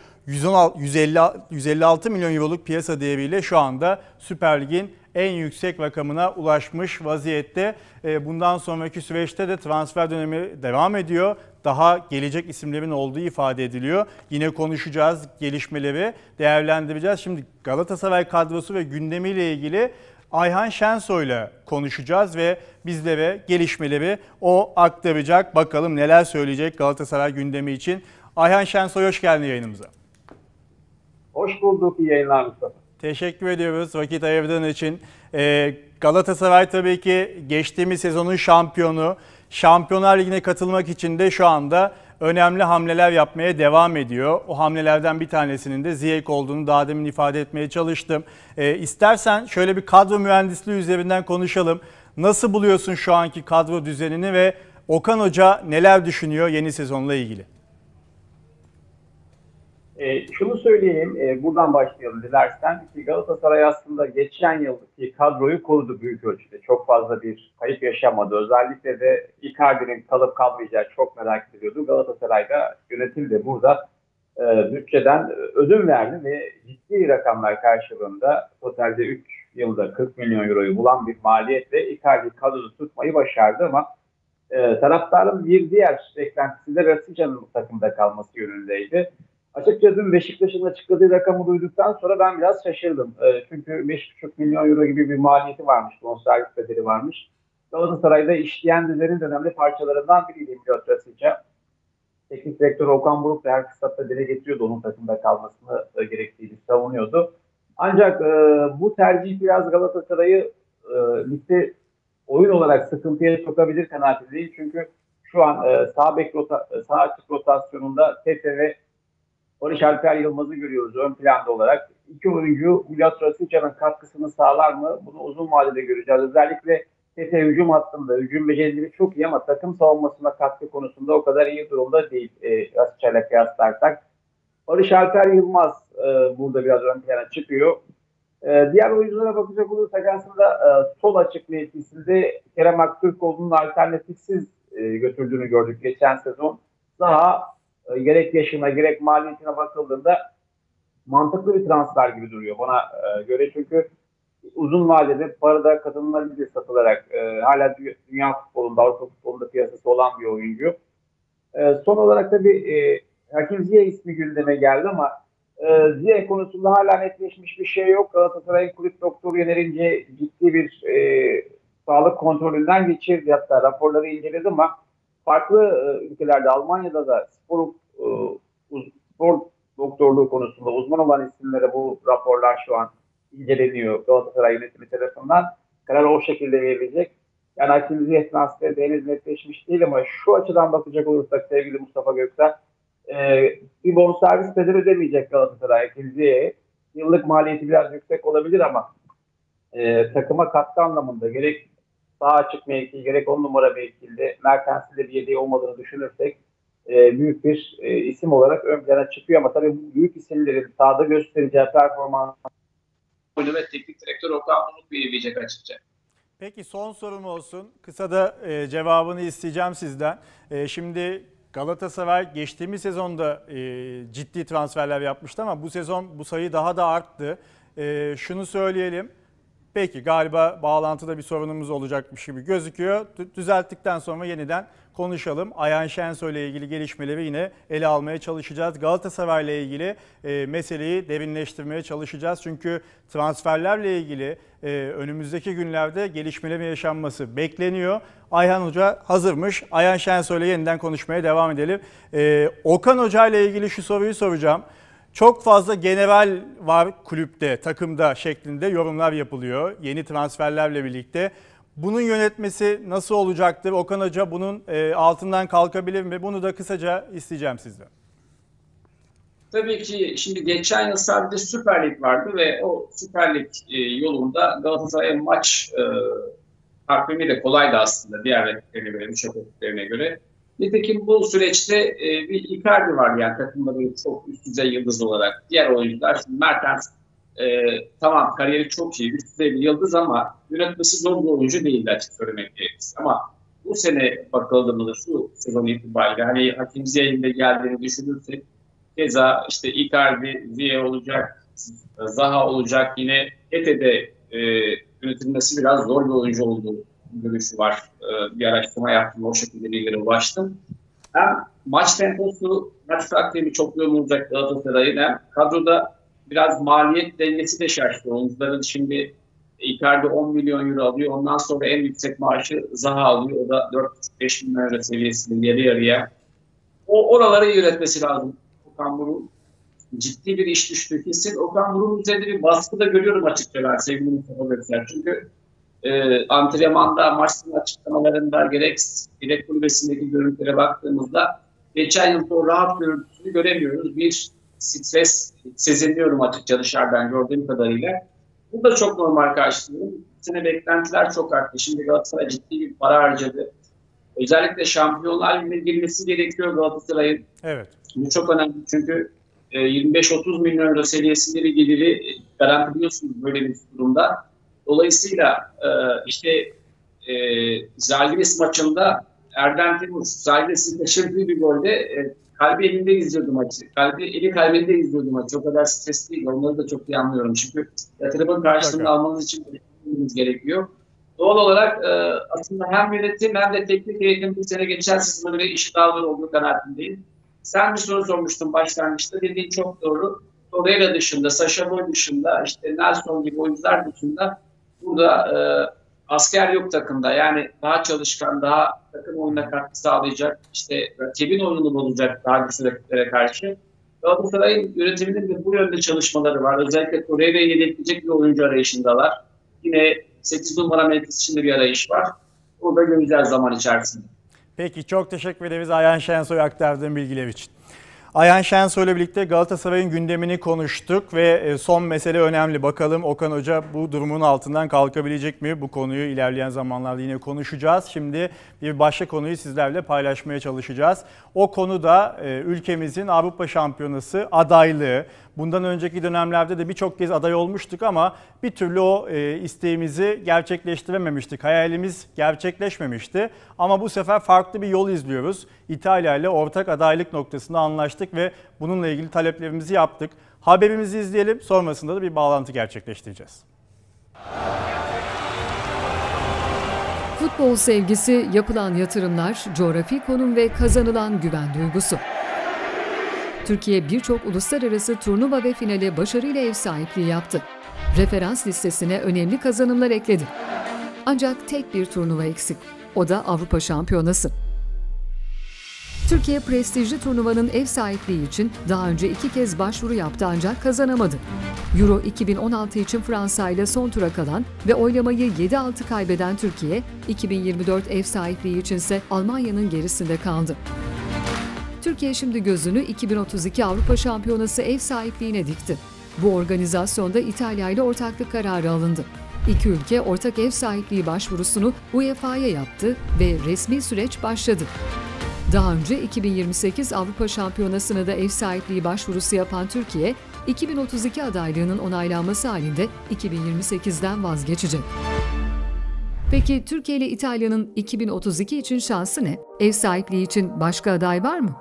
156 milyon euroluk piyasa değeriyle şu anda Süper Lig'in en yüksek rakamına ulaşmış vaziyette. Bundan sonraki süreçte de transfer dönemi devam ediyor. Daha gelecek isimlerin olduğu ifade ediliyor. Yine konuşacağız, gelişmeleri değerlendireceğiz. Şimdi Galatasaray kadrosu ve gündemiyle ilgili Ayhan Şensoy'la konuşacağız ve bizlere gelişmeleri o aktaracak. Bakalım neler söyleyecek Galatasaray gündemi için. Ayhan Şensoy hoş geldin yayınımıza. Hoş bulduk, iyi yayınlar Mustafa. Teşekkür ediyoruz vakit ayırdığın için. Galatasaray tabii ki geçtiğimiz sezonun şampiyonu. Şampiyonlar Ligi'ne katılmak için de şu anda önemli hamleler yapmaya devam ediyor. O hamlelerden bir tanesinin de Ziyech olduğunu daha demin ifade etmeye çalıştım. İstersen şöyle bir kadro mühendisliği üzerinden konuşalım. Nasıl buluyorsun şu anki kadro düzenini ve Okan Hoca neler düşünüyor yeni sezonla ilgili? Şunu söyleyeyim, buradan başlayalım dilersen. Galatasaray aslında geçen yıldaki kadroyu korudu büyük ölçüde. Çok fazla bir kayıp yaşamadı. Özellikle de Icardi'nin kalıp kalmayacağı çok merak ediliyordu. Galatasaray'da yönetim de burada bütçeden ödün verdi ve ciddi rakamlar karşılığında totalde 3 yılda 40 milyon euroyu bulan bir maliyetle Icardi kadrosu tutmayı başardı ama taraftarın bir diğer beklentisi de Rasica'nın takımda kalması yönündeydi. Açıkçası dün Beşiktaş'ın açıkladığı rakamı duyduktan sonra ben biraz şaşırdım. Çünkü 5,5 milyon euro gibi bir maliyeti varmış, bonservis bedeli varmış. Galatasaray'da işleyen düzenin önemli parçalarından biriydi Milot Rasica. Teknik direktör Okan Buruk da her fırsatta dile getiriyordu, onun takımda kalmasını gerektiğini savunuyordu. Ancak bu tercih biraz Galatasaray'ı ligde oyun olarak sıkıntıya sokabilir kanaatindeyim. Çünkü şu an sağ açık rotasyonunda Tete ve Barış Alper Yılmaz'ı görüyoruz ön planda olarak. İki oyuncu Milot Rasica'nın katkısını sağlar mı? Bunu uzun vadede göreceğiz. Özellikle Tete hücum hattında, hücum becerileri çok iyi ama takım savunmasına katkı konusunda o kadar iyi durumda değil Rasica'yla kıyaslarsak. Barış Alper Yılmaz burada biraz ön plana çıkıyor. Diğer oyunculara bakacak olursak aslında sol açık mevkisinde Kerem Aktürkoğlu'nun alternatifsiz götürdüğünü gördük geçen sezon. Daha gerek yaşına gerek maliyetine bakıldığında mantıklı bir transfer gibi duruyor bana göre. Çünkü uzun vadede parada kazanılabilir satılarak hala dünya futbolunda, Avrupa futbolunda piyasası olan bir oyuncu. Son olarak tabii Hakim Ziyech ismi gündeme geldi ama Ziyech konusunda hala netleşmiş bir şey yok. Galatasaray'ın kulüp doktoru yönelince ciddi bir sağlık kontrolünden geçirdi. Hatta raporları inceledi ama farklı ülkelerde, Almanya'da da spor doktorluğu konusunda uzman olan isimlere bu raporlar şu an inceleniyor Galatasaray yönetimi tarafından. Karar o şekilde verilecek. Yani Hakim Ziyech transferi de henüz netleşmiş değil ama şu açıdan bakacak olursak sevgili Mustafa Göksel, bir bonservis bedeli ödemeyecek Galatasaray Hakim Ziyech'e. Yıllık maliyeti biraz yüksek olabilir ama takıma katkı anlamında gerek sağ açık mevki gerek 10 numara mevkinde Mertens'in de bir yedeği olmadığını düşünürsek büyük bir isim olarak ön plana çıkıyor ama tabii bu büyük isimlerin sahada göstereceği performans ve teknik direktör Okan Buruk belirleyecek açıkça. Peki son sorum olsun. Kısa da cevabını isteyeceğim sizden. Şimdi Galatasaray geçtiğimiz sezonda ciddi transferler yapmıştı ama bu sezon bu sayı daha da arttı. Şunu söyleyelim. Peki galiba bağlantıda bir sorunumuz olacakmış gibi gözüküyor. Düzelttikten sonra yeniden konuşalım. Ayhan Şensoy ile ilgili gelişmeleri yine ele almaya çalışacağız. Galatasaray ile ilgili meseleyi derinleştirmeye çalışacağız. Çünkü transferlerle ilgili önümüzdeki günlerde gelişmelerin yaşanması bekleniyor. Ayhan Hoca hazırmış. Ayhan Şensoy ile yeniden konuşmaya devam edelim. Okan Hoca ile ilgili şu soruyu soracağım. Çok fazla general var kulüpte, takımda şeklinde yorumlar yapılıyor yeni transferlerle birlikte. Bunun yönetmesi nasıl olacaktır? Okan Hoca bunun altından kalkabilir mi? Bunu da kısaca isteyeceğim sizden. Tabii ki şimdi geçen yıl sadece Süper Lig vardı ve o Süper Lig yolunda Galatasaray'ın maç takvimi de kolaydı aslında diğer rakiplerine göre, birçok rakiplerine göre. Nitekim bu süreçte bir Icardi var yani takımda böyle çok üst düzey yıldız olarak. Diğer oyuncular, şimdi Mertens tamam kariyeri çok iyi, üst düzey bir yıldız ama yönetmesi zor bir oyuncu değildi açık söylemek gerekirse. Ama bu sene bakıldığında şu sezon itibariyle hani Hakim Ziyech'in de geldiğini düşünürsek keza işte Icardi, Ziyech olacak, Zaha olacak, yine Tete'de yönetilmesi biraz zor bir oyuncu olduğu görüşü var. Bir araştırma yaptım, o şekilde bilgilere ulaştım. Hem maç temposu, maç takvimi çok yoğun olacak Galatasaray'ın, hem kadroda biraz maliyet dengesi de şaştı. Oyuncuların şimdi Icardi 10 milyon euro alıyor, ondan sonra en yüksek maaşı Zaha alıyor. O da 4,5-5 milyon euro seviyesinde yarı yarıya. Oraları yönetmesi lazım. Okan Buruk'un ciddi bir iş düştüğü kesin. Okan Buruk'un üzerinde bir baskı da görüyorum açıkça ben sevgili Mustafa Göksel. Çünkü antrenmanda, maç sonu açıklamalarında gerek kulübesindeki görüntülere baktığımızda geçen yıl o rahat görüntüsünü göremiyoruz. Bir stres sezinliyorum açıkça dışarıdan gördüğüm kadarıyla. Bu da çok normal karşılıyorum. Bu sene beklentiler çok arttı. Şimdi Galatasaray ciddi bir para harcadı. Özellikle Şampiyonlar Ligi'ne girmesi gerekiyor Galatasaray'ın. Evet. Bu çok önemli çünkü 25-30 milyon euro seviyesinde bir geliri garantiliyorsunuz böyle bir durumda. Dolayısıyla Zalgiris maçında Erden Timur, Zalgiris'in kaçırdığı bir golde kalbi elinde izliyordu maçı. Eli kalbinde izliyordu maçı. O kadar stresliydi. Onları da çok iyi anlıyorum. Çünkü yatırımın karşılığını almanız için gerekiyor. Doğal olarak aslında hem yönetim hem de teknik eğitim bu sene geçen sezonda bir iştahlı olduğu kanaatindeyim. Sen bir soru sormuştun başlangıçta. Dediğin çok doğru. Torreira dışında, Sacha Boey dışında, işte Nelson gibi oyuncular dışında burada asker yok takımda. Yani daha çalışkan, daha takım oyununa katkı sağlayacak, işte rakibin oyununu bozacak daha güçlü rakiplere karşı. Galatasaray'ın yönetiminin de bu yönde çalışmaları var. Özellikle Torreira'yı yedekleyecek bir oyuncu arayışındalar. Yine 8 numara mevkisi için de bir arayış var. Onu da göreceğiz zaman içerisinde. Peki çok teşekkür ederiz Ayhan Şensoy aktardığım bilgiler için. Ayhan Şensoy ile birlikte Galatasaray'ın gündemini konuştuk ve son mesele önemli. Bakalım Okan Hoca bu durumun altından kalkabilecek mi? Bu konuyu ilerleyen zamanlarda yine konuşacağız. Şimdi bir başka konuyu sizlerle paylaşmaya çalışacağız. O konu da ülkemizin Avrupa Şampiyonası adaylığı. Bundan önceki dönemlerde de birçok kez aday olmuştuk ama bir türlü o isteğimizi gerçekleştirememiştik. Hayalimiz gerçekleşmemişti. Ama bu sefer farklı bir yol izliyoruz. İtalya ile ortak adaylık noktasında anlaştık ve bununla ilgili taleplerimizi yaptık. Haberimizi izleyelim, sonrasında da bir bağlantı gerçekleştireceğiz. Futbol sevgisi, yapılan yatırımlar, coğrafi konum ve kazanılan güven duygusu. Türkiye birçok uluslararası turnuva ve finale başarıyla ev sahipliği yaptı. Referans listesine önemli kazanımlar ekledi. Ancak tek bir turnuva eksik. O da Avrupa Şampiyonası. Türkiye prestijli turnuvanın ev sahipliği için daha önce 2 kez başvuru yaptı ancak kazanamadı. Euro 2016 için Fransa ile son tura kalan ve oylamayı 7-6 kaybeden Türkiye, 2024 ev sahipliği içinse Almanya'nın gerisinde kaldı. Türkiye şimdi gözünü 2032 Avrupa Şampiyonası ev sahipliğine dikti. Bu organizasyonda İtalya ile ortaklık kararı alındı. İki ülke ortak ev sahipliği başvurusunu UEFA'ya yaptı ve resmi süreç başladı. Daha önce 2028 Avrupa Şampiyonası'na da ev sahipliği başvurusu yapan Türkiye, 2032 adaylığının onaylanması halinde 2028'den vazgeçecek. Peki Türkiye ile İtalya'nın 2032 için şansı ne? Ev sahipliği için başka aday var mı?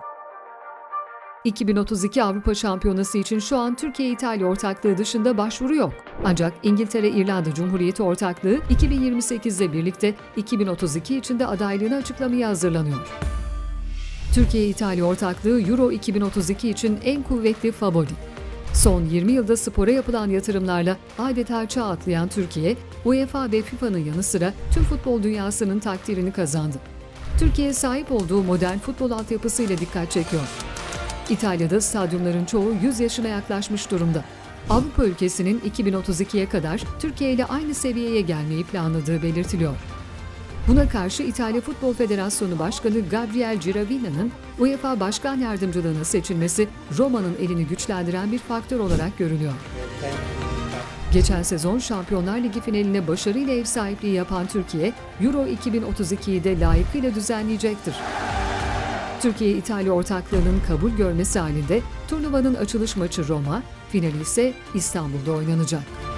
2032 Avrupa Şampiyonası için şu an Türkiye-İtalya ortaklığı dışında başvuru yok. Ancak İngiltere-İrlanda Cumhuriyeti ortaklığı 2028'le birlikte 2032 için de adaylığını açıklamaya hazırlanıyor. Türkiye-İtalya ortaklığı Euro 2032 için en kuvvetli favori. Son 20 yılda spora yapılan yatırımlarla adeta çağ atlayan Türkiye, UEFA ve FIFA'nın yanı sıra tüm futbol dünyasının takdirini kazandı. Türkiye sahip olduğu modern futbol altyapısıyla dikkat çekiyor. İtalya'da stadyumların çoğu 100 yaşına yaklaşmış durumda. Avrupa ülkesinin 2032'ye kadar Türkiye ile aynı seviyeye gelmeyi planladığı belirtiliyor. Buna karşı İtalya Futbol Federasyonu Başkanı Gabriele Giravina'nın UEFA Başkan Yardımcılığına seçilmesi Roma'nın elini güçlendiren bir faktör olarak görülüyor. Geçen sezon Şampiyonlar Ligi finaline başarıyla ev sahipliği yapan Türkiye, Euro 2032'yi de layıkıyla düzenleyecektir. Türkiye-İtalya ortaklığının kabul görmesi halinde turnuvanın açılış maçı Roma, finali ise İstanbul'da oynanacak.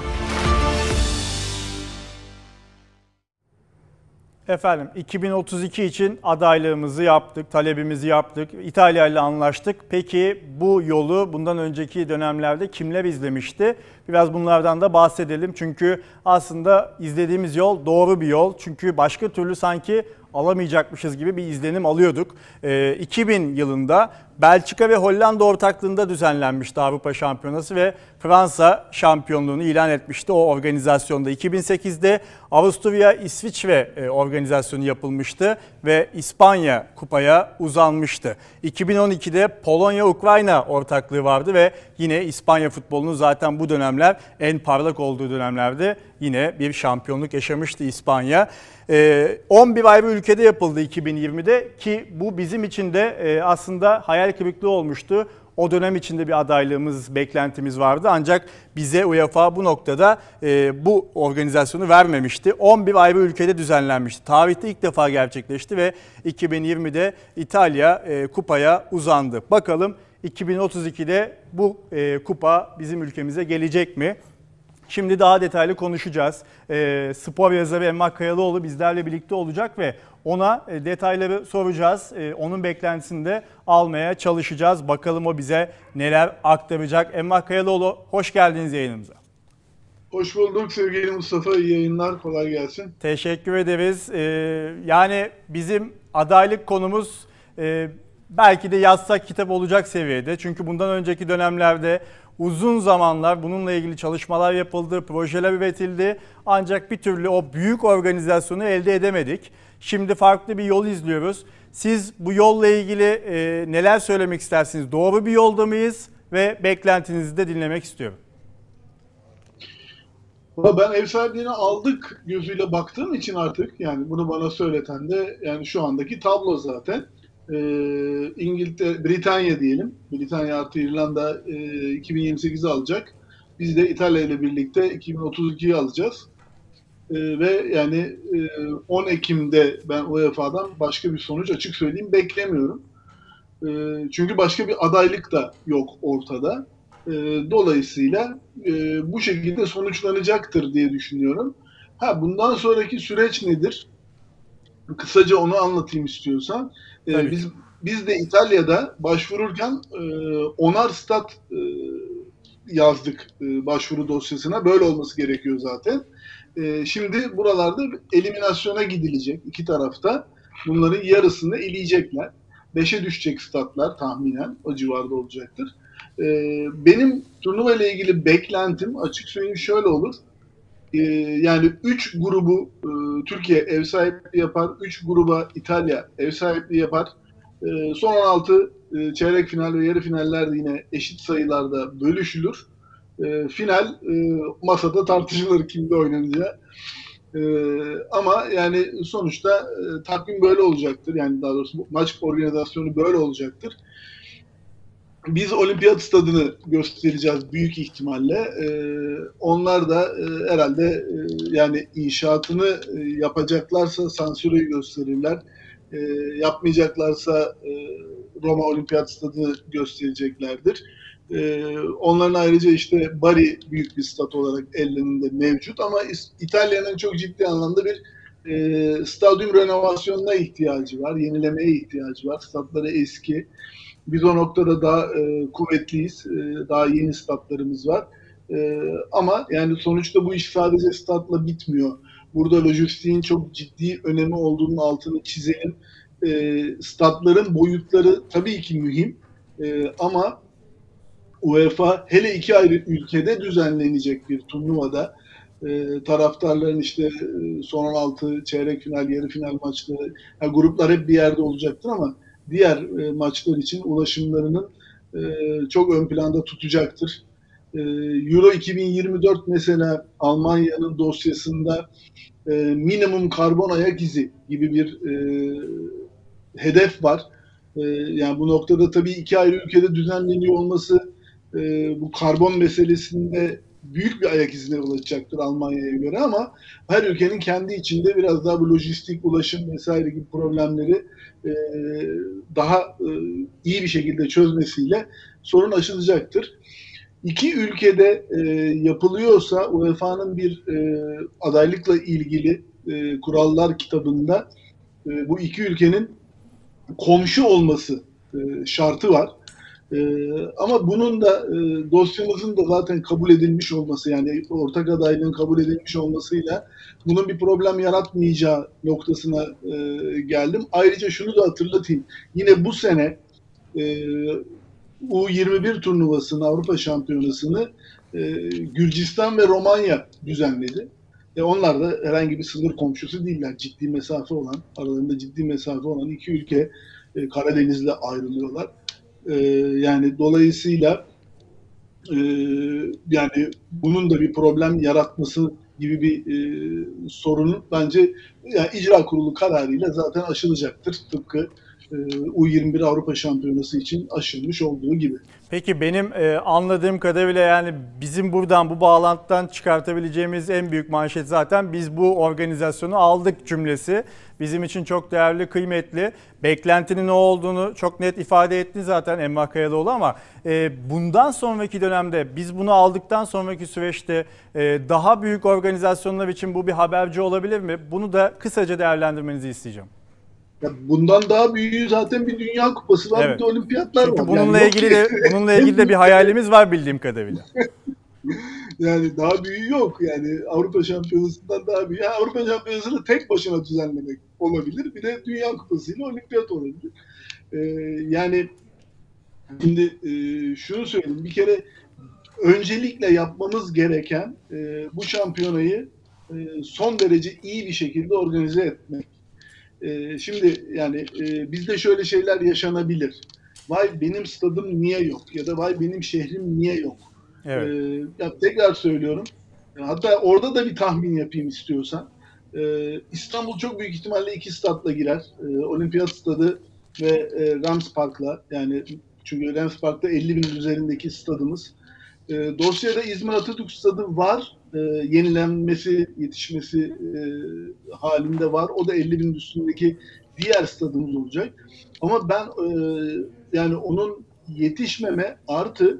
Efendim 2032 için adaylığımızı yaptık, talebimizi yaptık, İtalya ile anlaştık. Peki bu yolu bundan önceki dönemlerde kimler izlemişti? Biraz bunlardan da bahsedelim. Çünkü aslında izlediğimiz yol doğru bir yol. Çünkü başka türlü sanki alamayacakmışız gibi bir izlenim alıyorduk. 2000 yılında Belçika ve Hollanda ortaklığında düzenlenmişti Avrupa Şampiyonası ve Fransa şampiyonluğunu ilan etmişti o organizasyonda. 2008'de Avusturya, İsviçre organizasyonu yapılmıştı ve İspanya kupaya uzanmıştı. 2012'de Polonya-Ukrayna ortaklığı vardı ve yine İspanya futbolunun zaten bu dönemler en parlak olduğu dönemlerde yine bir şampiyonluk yaşamıştı İspanya. 11 ayrı ülkede yapıldı 2020'de ki bu bizim için de aslında hayal kırıklığı olmuştu. O dönem içinde bir adaylığımız, beklentimiz vardı ancak bize UEFA bu noktada bu organizasyonu vermemişti. 11 ayrı ülkede düzenlenmişti. Tarihte ilk defa gerçekleşti ve 2020'de İtalya kupaya uzandı. Bakalım 2032'de bu kupa bizim ülkemize gelecek mi? Şimdi daha detaylı konuşacağız. Spor yazarı Emrah Kayalıoğlu bizlerle birlikte olacak ve ona detayları soracağız. Onun beklentisini de almaya çalışacağız. Bakalım o bize neler aktaracak. Emrah Kayalıoğlu, hoş geldiniz yayınımıza. Hoş bulduk sevgili Mustafa. İyi yayınlar. Kolay gelsin. Teşekkür ederiz. Yani bizim adaylık konumuz belki de yazsak kitap olacak seviyede. Çünkü bundan önceki dönemlerde uzun zamanlar bununla ilgili çalışmalar yapıldı, projeler üretildi. Ancak bir türlü o büyük organizasyonu elde edemedik. Şimdi farklı bir yol izliyoruz. Siz bu yolla ilgili neler söylemek istersiniz? Doğru bir yolda mıyız? Ve beklentinizi de dinlemek istiyorum. Ben ev sahipliğini aldık gözüyle baktığım için artık yani bunu bana söyleten de yani şu andaki tablo zaten. İngiltere, Britanya diyelim. Britanya artı İrlanda 2028'i alacak. Biz de İtalya ile birlikte 2032'yi alacağız. Ve yani 10 Ekim'de ben UEFA'dan başka bir sonuç açık söyleyeyim beklemiyorum. Çünkü başka bir adaylık da yok ortada. Dolayısıyla bu şekilde sonuçlanacaktır diye düşünüyorum. Bundan sonraki süreç nedir? Kısaca onu anlatayım istiyorsan. Biz de İtalya'da başvururken onar stat yazdık başvuru dosyasına. Böyle olması gerekiyor zaten. Şimdi buralarda eliminasyona gidilecek iki tarafta. Bunların yarısını eleyecekler. 5'e düşecek statlar tahminen. O civarda olacaktır. Benim turnuva ile ilgili beklentim açık söyleyeyim şöyle olur. Yani 3 grubu Türkiye ev sahipliği yapar. 3 gruba İtalya ev sahipliği yapar. Son 16 çeyrek final ve yarı finaller de yine eşit sayılarda bölüşülür. Final masada tartışılır kimde oynanacağı. Ama yani sonuçta takvim böyle olacaktır. Yani daha doğrusu maç organizasyonu böyle olacaktır. Biz olimpiyat stadını göstereceğiz büyük ihtimalle. Onlar da herhalde yani inşaatını yapacaklarsa sansürü gösterirler. Yapmayacaklarsa Roma Olimpiyat Stadı'nı göstereceklerdir. Onların ayrıca işte Bari büyük bir stat olarak ellerinde mevcut ama İtalya'nın çok ciddi anlamda bir stadyum renovasyonuna ihtiyacı var, yenilemeye ihtiyacı var. Statları eski. Biz o noktada daha kuvvetliyiz, daha yeni statlarımız var. Ama yani sonuçta bu iş sadece statla bitmiyor. Burada lojistiğin çok ciddi önemi olduğunun altını çizelim. Statların boyutları tabii ki mühim ama UEFA hele iki ayrı ülkede düzenlenecek bir turnuvada taraftarların işte son 16 çeyrek final, yarı final maçları, yani gruplar hep bir yerde olacaktır ama diğer maçlar için ulaşımlarının çok ön planda tutacaktır. Euro 2024 mesela Almanya'nın dosyasında minimum karbon ayak izi gibi bir hedef var. Yani bu noktada tabii iki ayrı ülkede düzenleniyor olması bu karbon meselesinde büyük bir ayak izine ulaşacaktır Almanya'ya göre ama her ülkenin kendi içinde biraz daha bu lojistik, ulaşım vesaire gibi problemleri daha iyi bir şekilde çözmesiyle sorun aşılacaktır. İki ülkede yapılıyorsa UEFA'nın bir adaylıkla ilgili kurallar kitabında bu iki ülkenin komşu olması şartı var. Ama bunun da dosyamızın da zaten kabul edilmiş olması yani ortak adaylığın kabul edilmiş olmasıyla bunun bir problem yaratmayacağı noktasına geldim. Ayrıca şunu da hatırlatayım. Yine bu sene U21 turnuvasını, Avrupa Şampiyonası'nı Gürcistan ve Romanya düzenledi. Onlar da herhangi bir sınır komşusu değiller. Ciddi mesafe olan, aralarında ciddi mesafe olan iki ülke Karadeniz'le ayrılıyorlar. Yani dolayısıyla yani bunun da bir problem yaratması gibi bir sorunun bence yani icra kurulu kararıyla zaten aşılacaktır. Tıpkı U21 Avrupa Şampiyonası için aşılmış olduğu gibi. Peki benim anladığım kadarıyla yani bizim buradan bu bağlantıdan çıkartabileceğimiz en büyük manşet zaten biz bu organizasyonu aldık cümlesi. Bizim için çok değerli, kıymetli. Beklentinin ne olduğunu çok net ifade etti zaten Emrah Kayalıoğlu ama bundan sonraki dönemde biz bunu aldıktan sonraki süreçte daha büyük organizasyonlar için bu bir haberci olabilir mi? Bunu da kısaca değerlendirmenizi isteyeceğim. Ya bundan daha büyüğü zaten bir Dünya Kupası var, evet. Bir de olimpiyatlar çünkü var. Bununla yani ilgili de bir hayalimiz var bildiğim kadarıyla. Yani daha büyüğü yok. Yani Avrupa Şampiyonası'ndan daha büyüğü. Yani Avrupa Şampiyonası'nı tek başına düzenlemek olabilir. Bir de Dünya Kupası'yla olimpiyat olabilir. Yani şimdi şunu söyleyeyim. Bir kere öncelikle yapmamız gereken bu şampiyonayı son derece iyi bir şekilde organize etmek. Şimdi yani bizde şöyle şeyler yaşanabilir. Vay benim stadım niye yok? Ya da vay benim şehrim niye yok? Evet. Ya tekrar söylüyorum. Hatta orada da bir tahmin yapayım istiyorsan. İstanbul çok büyük ihtimalle 2 statla girer. Olimpiyat stadı ve Rams Park'la. Yani çünkü Rams Park'ta 50.000 üzerindeki stadımız. Dosyada İzmir Atatürk Stadı var. Yenilenmesi, yetişmesi halinde var. O da 50.000 üstündeki diğer stadımız olacak. Ama ben yani onun yetişmeme artı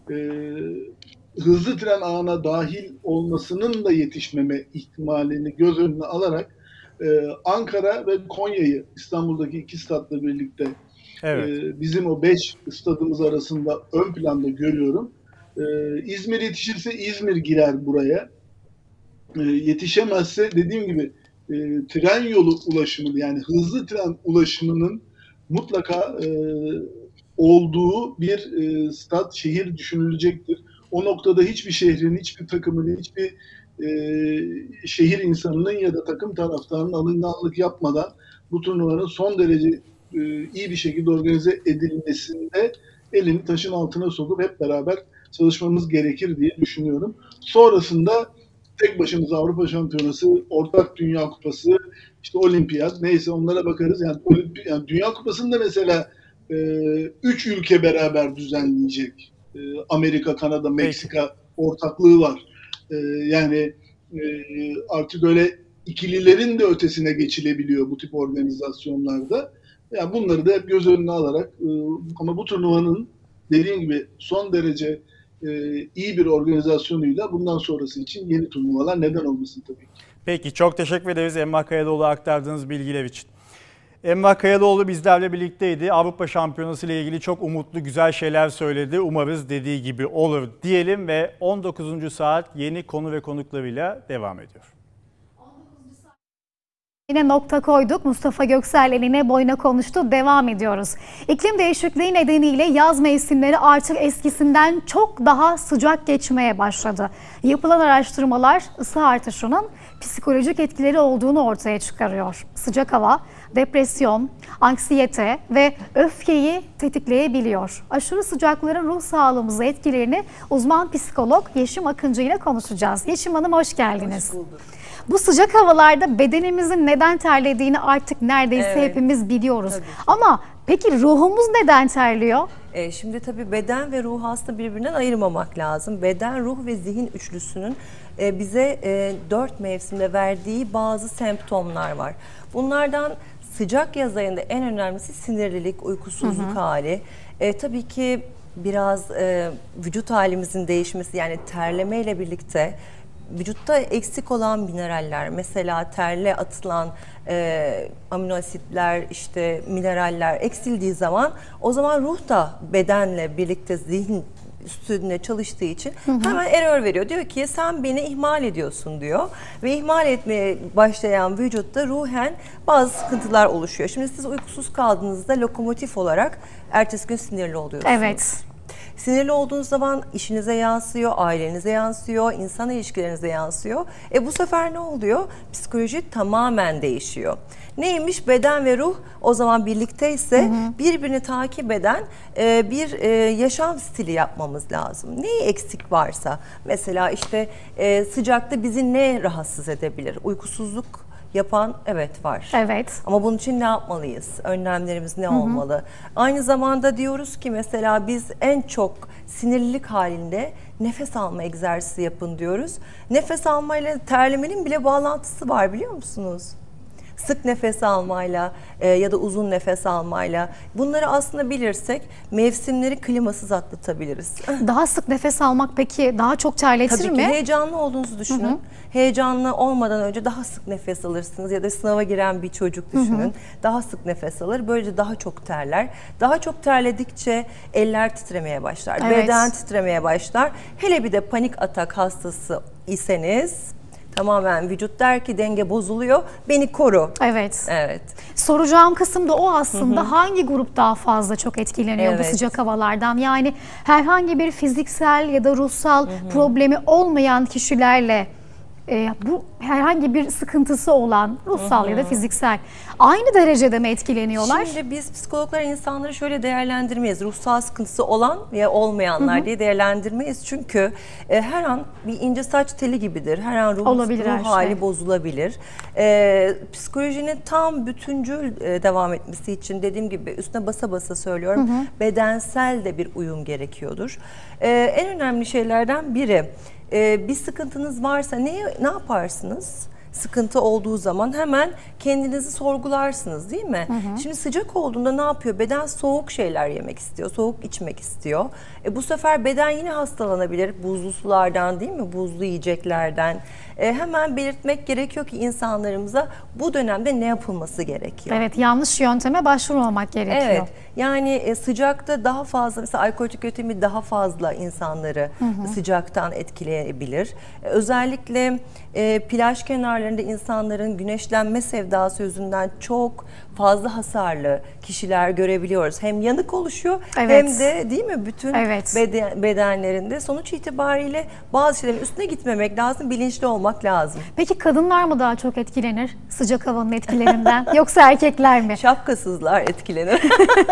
hızlı tren ağına dahil olmasının da yetişmeme ihtimalini göz önüne alarak Ankara ve Konya'yı İstanbul'daki 2 statla birlikte bizim o 5 stadımız arasında ön planda görüyorum. İzmir yetişirse İzmir girer buraya. Yetişemezse dediğim gibi tren yolu ulaşımı yani hızlı tren ulaşımının mutlaka olduğu bir stat, şehir düşünülecektir. O noktada hiçbir şehrin, hiçbir takımın, hiçbir şehir insanının ya da takım taraftarının alınganlık yapmadan bu turnuvanın son derece iyi bir şekilde organize edilmesinde elini taşın altına sokup hep beraber çalışmamız gerekir diye düşünüyorum. Sonrasında tek başımıza Avrupa Şampiyonası, Ortak Dünya Kupası, işte Olimpiyat neyse onlara bakarız. Yani Dünya Kupası'nda mesela 3 ülke beraber düzenleyecek. Amerika, Kanada, Meksika ortaklığı var. Yani artık öyle ikililerin de ötesine geçilebiliyor bu tip organizasyonlarda. Yani bunları da hep göz önüne alarak ama bu turnuvanın dediğim gibi son derece iyi bir organizasyonuyla bundan sonrası için yeni turnuvalar neden olmasın tabii ki. Peki çok teşekkür ederiz Emrah Kayalıoğlu aktardığınız bilgiler için. Emrah Kayalıoğlu bizlerle birlikteydi. Avrupa Şampiyonası ile ilgili çok umutlu, güzel şeyler söyledi. Umarız dediği gibi olur diyelim ve 19. saat yeni konu ve konuklarıyla devam ediyor. Yine nokta koyduk. Mustafa Göksel eline boyuna konuştu. Devam ediyoruz. İklim değişikliği nedeniyle yaz mevsimleri artık eskisinden çok daha sıcak geçmeye başladı. Yapılan araştırmalar ısı artışının psikolojik etkileri olduğunu ortaya çıkarıyor. Sıcak hava, depresyon, anksiyete ve öfkeyi tetikleyebiliyor. Aşırı sıcakların ruh sağlığımıza etkilerini uzman psikolog Yeşim Akıncı ile konuşacağız. Yeşim Hanım hoş geldiniz. Hoş bulduk. Bu sıcak havalarda bedenimizin neden terlediğini artık neredeyse hepimiz biliyoruz. Ama peki ruhumuz neden terliyor? Şimdi tabii beden ve ruhu aslında birbirinden ayırmamak lazım. Beden, ruh ve zihin üçlüsünün bize 4 mevsimde verdiği bazı semptomlar var. Bunlardan sıcak yaz ayında en önemlisi sinirlilik, uykusuzluk hali. Tabii ki biraz vücut halimizin değişmesi yani terlemeyle birlikte vücutta eksik olan mineraller, mesela terle atılan amino asitler, işte mineraller eksildiği zaman o zaman ruh da bedenle birlikte zihin üstünde çalıştığı için hemen error veriyor. Diyor ki sen beni ihmal ediyorsun diyor. Ve ihmal etmeye başlayan vücutta ruhen bazı sıkıntılar oluşuyor. Şimdi siz uykusuz kaldığınızda lokomotif olarak ertesi gün sinirli oluyorsunuz. Evet. Sinirli olduğunuz zaman işinize yansıyor, ailenize yansıyor, insan ilişkilerinize yansıyor. Bu sefer ne oluyor? Psikoloji tamamen değişiyor. Neymiş? Beden ve ruh o zaman birlikteyse birbirini takip eden bir yaşam stili yapmamız lazım. Neyi eksik varsa, mesela işte sıcakta bizi ne rahatsız edebilir? Uykusuzluk yapan var. Evet. Ama bunun için ne yapmalıyız? Önlemlerimiz ne olmalı? Aynı zamanda diyoruz ki mesela biz en çok sinirlilik halinde nefes alma egzersizi yapın diyoruz. Nefes almayla terlemenin bile bağlantısı var, biliyor musunuz? Sık nefes almayla ya da uzun nefes almayla, bunları aslında bilirsek mevsimleri klimasız atlatabiliriz. Daha sık nefes almak peki daha çok terletir mi? Tabii ki heyecanlı olduğunuzu düşünün. Heyecanlı olmadan önce daha sık nefes alırsınız ya da sınava giren bir çocuk düşünün. Daha sık nefes alır. Böylece daha çok terler. Daha çok terledikçe eller titremeye başlar. Evet. Beden titremeye başlar. Hele bir de panik atak hastası iseniz tamamen vücut der ki denge bozuluyor. Beni koru. Evet. Evet. Soracağım kısım da o aslında. Hangi grup daha fazla çok etkileniyor bu sıcak havalardan? Yani herhangi bir fiziksel ya da ruhsal problemi olmayan kişilerle bu herhangi bir sıkıntısı olan ruhsal ya da fiziksel aynı derecede mi etkileniyorlar? Şimdi biz psikologlar insanları şöyle değerlendirmeyiz. Ruhsal sıkıntısı olan veya olmayanlar diye değerlendirmeyiz. Çünkü her an bir ince saç teli gibidir. Her an ruh hali bozulabilir. Psikolojinin tam bütüncül devam etmesi için dediğim gibi üstüne basa basa söylüyorum. Bedensel de bir uyum gerekiyordur. En önemli şeylerden biri, bir sıkıntınız varsa ne yaparsınız? Sıkıntı olduğu zaman hemen kendinizi sorgularsınız, değil mi? Şimdi sıcak olduğunda ne yapıyor? Beden soğuk şeyler yemek istiyor, soğuk içmek istiyor. Bu sefer beden yine hastalanabilir. Buzlu sulardan, değil mi? Buzlu yiyeceklerden. Hemen belirtmek gerekiyor ki insanlarımıza bu dönemde ne yapılması gerekiyor. Evet, yanlış yönteme başvurmamak gerekiyor. Evet, yani sıcakta daha fazla, mesela alkol tüketimi daha fazla insanları sıcaktan etkileyebilir. Özellikle plaj kenarlarında insanların güneşlenme sevdası yüzünden çok fazla hasarlı kişiler görebiliyoruz. Hem yanık oluşuyor hem de, değil mi, bütün bedenlerinde. Sonuç itibariyle bazı şeylerin üstüne gitmemek lazım, bilinçli olmak lazım. Peki kadınlar mı daha çok etkilenir sıcak havanın etkilerinden yoksa erkekler mi? Şapkasızlar etkilenir.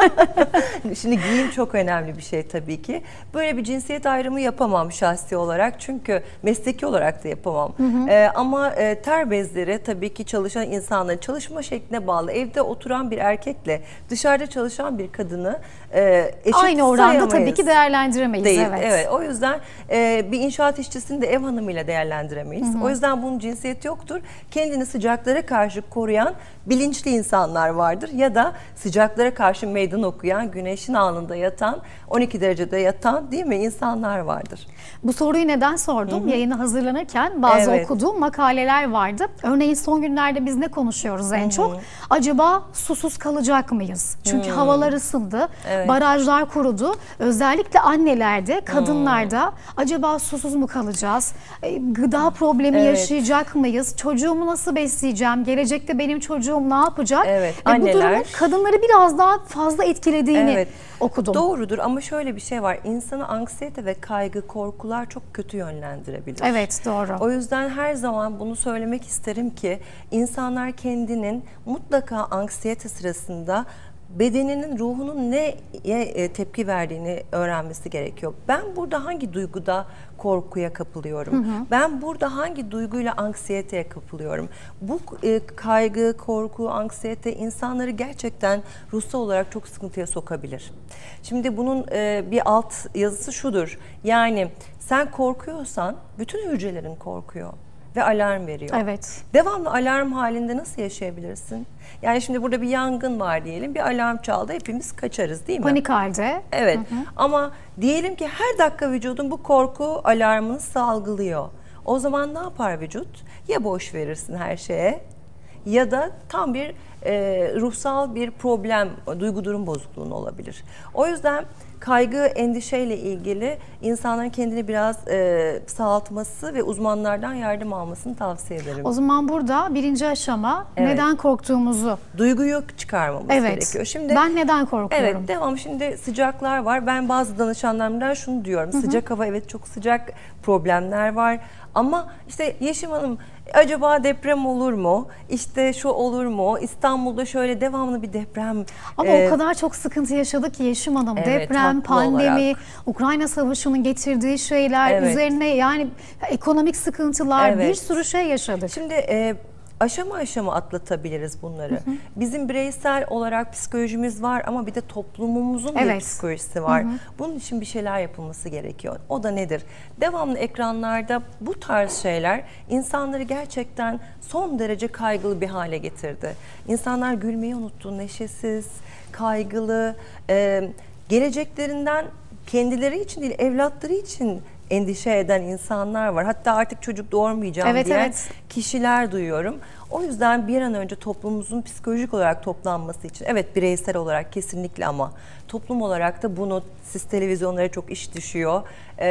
Şimdi giyim çok önemli bir şey tabii ki. Böyle bir cinsiyet ayrımı yapamam şahsi olarak, çünkü mesleki olarak da yapamam. Ama ter bezleri tabii ki çalışan insanların çalışma şekline bağlı. Evde oturan bir erkekle dışarıda çalışan bir kadını eşit aynı oranda sayamayız. tabii ki değerlendiremeyiz. Değil, evet. O yüzden bir inşaat işçisini de ev hanımıyla değerlendiremeyiz. O yüzden bunun cinsiyeti yoktur. Kendini sıcaklara karşı koruyan bilinçli insanlar vardır ya da sıcaklara karşı meydan okuyan, güneşin alnında yatan, 12 derecede yatan, değil mi, insanlar vardır. Bu soruyu neden sordum? Yayını hazırlanırken bazı okuduğum makaleler vardı. Örneğin son günlerde biz ne konuşuyoruz en çok? Acaba susuz kalacak mıyız? Çünkü havalar ısındı, barajlar kurudu. Özellikle annelerde, kadınlarda acaba susuz mu kalacağız? Gıda problemi yaşayacak mıyız? Çocuğumu nasıl besleyeceğim? Gelecekte benim çocuğum ne yapacak? Bu durumun kadınları biraz daha fazla etkilediğini okudum. Doğrudur ama şöyle bir şey var. İnsanı anksiyete ve kaygı, korkular çok kötü yönlendirebilir. Evet, doğru. O yüzden her zaman bunu söylemek isterim ki insanlar kendinin mutlaka anksiyete sırasında bedeninin, ruhunun neye tepki verdiğini öğrenmesi gerekiyor. Ben burada hangi duyguda korkuya kapılıyorum? Ben burada hangi duyguyla anksiyeteye kapılıyorum? Bu kaygı, korku, anksiyete insanları gerçekten ruhsal olarak çok sıkıntıya sokabilir. Şimdi bunun bir alt yazısı şudur. Yani sen korkuyorsan bütün hücrelerin korkuyor ve alarm veriyor. Evet. Devamlı alarm halinde nasıl yaşayabilirsin? Yani şimdi burada bir yangın var diyelim, bir alarm çaldı, hepimiz kaçarız, değil mi? Panik halde. Evet. Ama diyelim ki her dakika vücudun bu korku alarmını salgılıyor. O zaman ne yapar vücut? Ya boş verirsin her şeye ya da tam bir ruhsal bir problem, duygu durum bozukluğun olabilir. O yüzden kaygı, endişeyle ilgili insanların kendini biraz sağaltması ve uzmanlardan yardım almasını tavsiye ederim. O zaman burada birinci aşama neden korktuğumuzu. Duyguyu çıkarmamız gerekiyor. Şimdi ben neden korkuyorum? Evet, devam. Şimdi sıcaklar var. Ben bazı danışanlarımdan şunu diyorum. Sıcak hava, evet çok sıcak, problemler var. Ama işte Yeşim Hanım, acaba deprem olur mu? İşte şu olur mu? İstanbul'da şöyle devamlı bir deprem. Ama o kadar çok sıkıntı yaşadık ki Yeşim Hanım. Evet, deprem, pandemi, olarak. Ukrayna Savaşı'nın getirdiği şeyler, üzerine yani ekonomik sıkıntılar, bir sürü şey yaşadık. Şimdi aşama aşama atlatabiliriz bunları. Bizim bireysel olarak psikolojimiz var ama bir de toplumumuzun bir psikolojisi var. Bunun için bir şeyler yapılması gerekiyor. O da nedir? Devamlı ekranlarda bu tarz şeyler insanları gerçekten son derece kaygılı bir hale getirdi. İnsanlar gülmeyi unuttu, neşesiz, kaygılı, geleceklerinden kendileri için değil, evlatları için endişe eden insanlar var. Hatta artık çocuk doğurmayacağım diyen kişiler duyuyorum. O yüzden bir an önce toplumumuzun psikolojik olarak toplanması için, evet bireysel olarak kesinlikle ama toplum olarak da bunu, siz televizyonlara çok iş düşüyor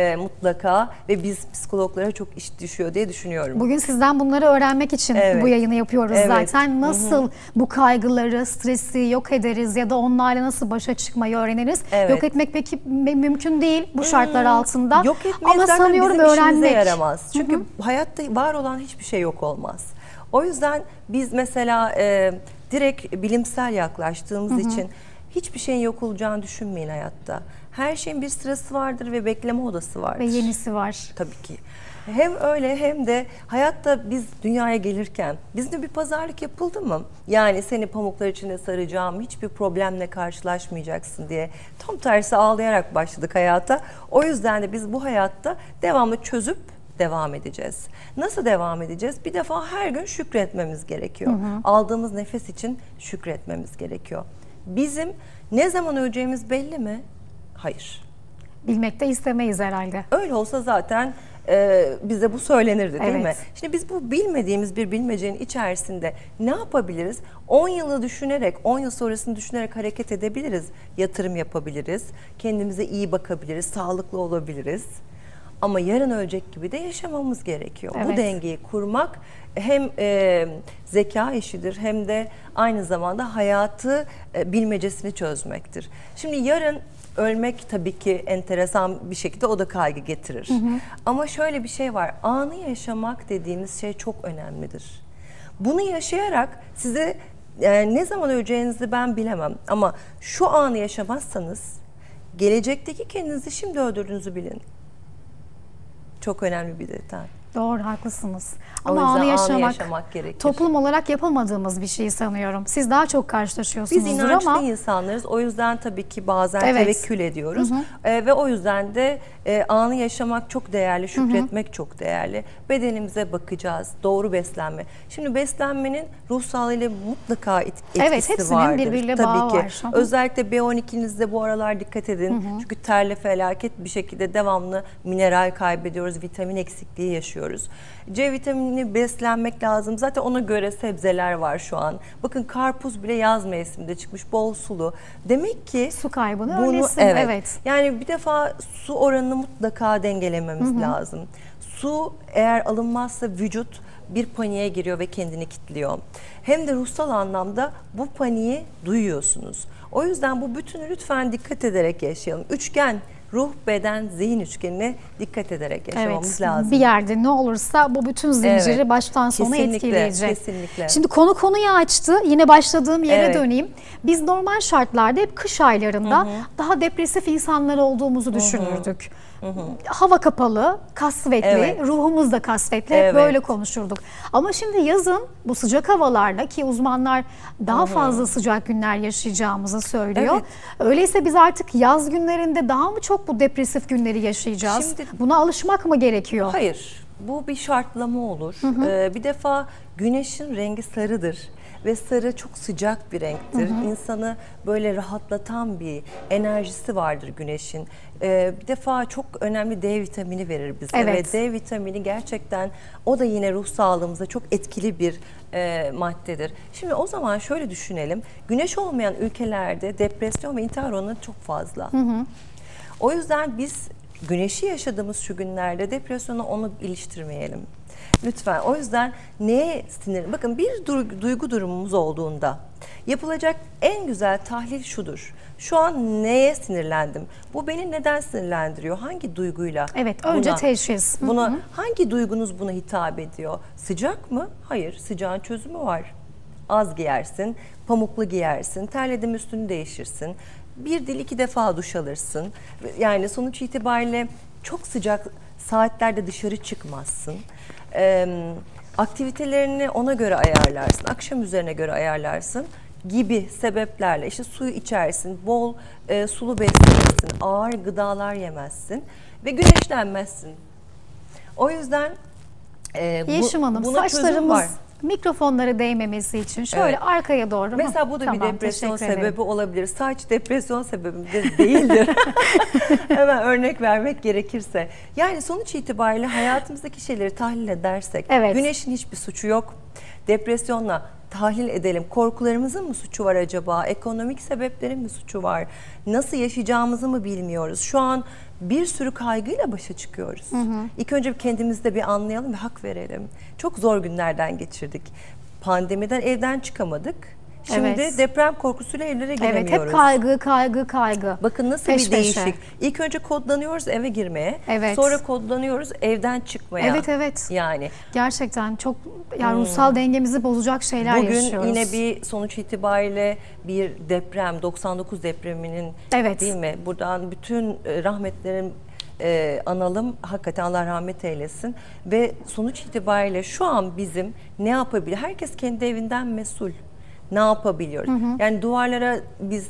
mutlaka ve biz psikologlara çok iş düşüyor diye düşünüyorum. Bugün sizden bunları öğrenmek için bu yayını yapıyoruz zaten. Nasıl bu kaygıları, stresi yok ederiz ya da onlarla nasıl başa çıkmayı öğreniriz. Yok etmek peki mümkün değil bu şartlar altında. Yok etmek ama zaten sanıyorum bizim işimize öğrenmek yaramaz. Çünkü hayatta var olan hiçbir şey yok olmaz. O yüzden biz mesela direkt bilimsel yaklaştığımız için hiçbir şeyin yok olacağını düşünmeyin hayatta. Her şeyin bir sırası vardır ve bekleme odası vardır. Ve yenisi var. Tabii ki. Hem öyle hem de hayatta biz dünyaya gelirken bizde bir pazarlık yapıldı mı? Yani seni pamuklar içinde saracağım, hiçbir problemle karşılaşmayacaksın diye. Tam tersi ağlayarak başladık hayata. O yüzden de biz bu hayatta devamlı çözüp devam edeceğiz. Nasıl devam edeceğiz? Bir defa her gün şükretmemiz gerekiyor. Aldığımız nefes için şükretmemiz gerekiyor. Bizim ne zaman öleceğimiz belli mi? Hayır. Bilmek de istemeyiz herhalde. Öyle olsa zaten bize bu söylenirdi değil mi? Şimdi biz bu bilmediğimiz bir bilmecenin içerisinde ne yapabiliriz? 10 yılı düşünerek, 10 yıl sonrasını düşünerek hareket edebiliriz. Yatırım yapabiliriz. Kendimize iyi bakabiliriz. Sağlıklı olabiliriz. Ama yarın ölecek gibi de yaşamamız gerekiyor. Bu dengeyi kurmak hem zeka işidir hem de aynı zamanda hayatı bilmecesini çözmektir. Şimdi yarın ölmek tabii ki enteresan bir şekilde o da kaygı getirir. Ama şöyle bir şey var. Anı yaşamak dediğimiz şey çok önemlidir. Bunu yaşayarak size ne zaman öleceğinizi ben bilemem. Ama şu anı yaşamazsanız gelecekteki kendinizi şimdi öldürdüğünüzü bilin. Çok önemli bir detay. Doğru, haklısınız. O Ama yüzden anı yaşamak gerekir. Toplum olarak yapamadığımız bir şey sanıyorum. Siz daha çok karşılaşıyorsunuzdur Biz inançlı ama insanlarız. O yüzden tabii ki bazen tevekkül ediyoruz. Ve o yüzden de anı yaşamak çok değerli, şükretmek çok değerli. Bedenimize bakacağız, doğru beslenme. Şimdi beslenmenin ruh sağlığıyla mutlaka etkisi vardır. Evet, hepsinin birbiriyle bağı var. Özellikle B12'nizde bu aralar dikkat edin. Çünkü terle felaket bir şekilde devamlı mineral kaybediyoruz, vitamin eksikliği yaşıyoruz. C vitamini beslenmek lazım. Zaten ona göre sebzeler var şu an. Bakın karpuz bile yaz mevsiminde çıkmış, bol sulu. Demek ki su kaybını önlesin. Evet. Yani bir defa su oranını mutlaka dengelememiz lazım. Su eğer alınmazsa vücut bir paniğe giriyor ve kendini kilitliyor. Hem de ruhsal anlamda bu paniği duyuyorsunuz. O yüzden bu bütünü lütfen dikkat ederek yaşayalım. Üçgen, ruh, beden, zihin üçgenine dikkat ederek yaşamamız lazım. Bir yerde ne olursa bu bütün zinciri baştan sona etkileyecek. Kesinlikle. Şimdi konuyu açtı. Yine başladığım yere döneyim. Biz normal şartlarda hep kış aylarında daha depresif insanlar olduğumuzu düşünürdük. Hava kapalı, kasvetli, ruhumuz da kasvetli, hep böyle konuşurduk. Ama şimdi yazın bu sıcak havalarda ki uzmanlar daha fazla sıcak günler yaşayacağımızı söylüyor. Öyleyse biz artık yaz günlerinde daha mı çok bu depresif günleri yaşayacağız? Buna alışmak mı gerekiyor? Hayır, bu bir şartlama olur. Bir defa güneşin rengi sarıdır. Ve sarı çok sıcak bir renktir. İnsanı böyle rahatlatan bir enerjisi vardır güneşin. Bir defa çok önemli D vitamini verir bize. Ve D vitamini gerçekten o da yine ruh sağlığımıza çok etkili bir maddedir. Şimdi o zaman şöyle düşünelim. Güneş olmayan ülkelerde depresyon ve intihar oranı çok fazla. O yüzden biz güneşi yaşadığımız şu günlerde depresyona onu iliştirmeyelim. Lütfen. O yüzden neye sinir? Bakın bir duygu durumumuz olduğunda yapılacak en güzel tahlil şudur. Şu an neye sinirlendim? Bu beni neden sinirlendiriyor? Hangi duyguyla? Evet, önce teşhis. Buna hangi duygunuz buna hitap ediyor? Sıcak mı? Hayır, sıcağın çözümü var. Az giyersin, pamuklu giyersin, terledim üstünü değişirsin. Bir değil 2 defa duş alırsın. Yani sonuç itibariyle çok sıcak saatlerde dışarı çıkmazsın. Aktivitelerini ona göre ayarlarsın, akşam üzerine göre ayarlarsın gibi sebeplerle işte suyu içersin, bol sulu beslenirsin, ağır gıdalar yemezsin ve güneşlenmezsin. O yüzden Yeşim Hanım, saçlarımız mikrofonlara değmemesi için şöyle arkaya doğru. Mesela bu da bir depresyon sebebi olabilir. Saç depresyon sebebi de değildir. Hemen örnek vermek gerekirse. Yani sonuç itibariyle hayatımızdaki şeyleri tahlil edersek, güneşin hiçbir suçu yok. Depresyonla tahlil edelim. Korkularımızın mı suçu var acaba? Ekonomik sebeplerin mi suçu var? Nasıl yaşayacağımızı mı bilmiyoruz? Şu an bir sürü kaygıyla başa çıkıyoruz. İlk önce kendimizde bir anlayalım ve hak verelim. Çok zor günlerden geçirdik. Pandemiden evden çıkamadık. Şimdi deprem korkusuyla evlere giremiyoruz. Evet, hep kaygı, kaygı, kaygı. Bakın nasıl bir değişik. İlk önce kodlanıyoruz eve girmeye. Sonra kodlanıyoruz evden çıkmaya. Evet. Yani. Gerçekten çok ruhsal dengemizi bozacak şeyler yaşıyoruz. Bugün yine bir sonuç itibariyle bir deprem, 99 depreminin değil mi? Buradan bütün rahmetlerin analım. Hakikaten Allah rahmet eylesin. Ve sonuç itibariyle şu an bizim ne yapabilir? Herkes kendi evinden mesul. Ne yapabiliyoruz? Yani duvarlara biz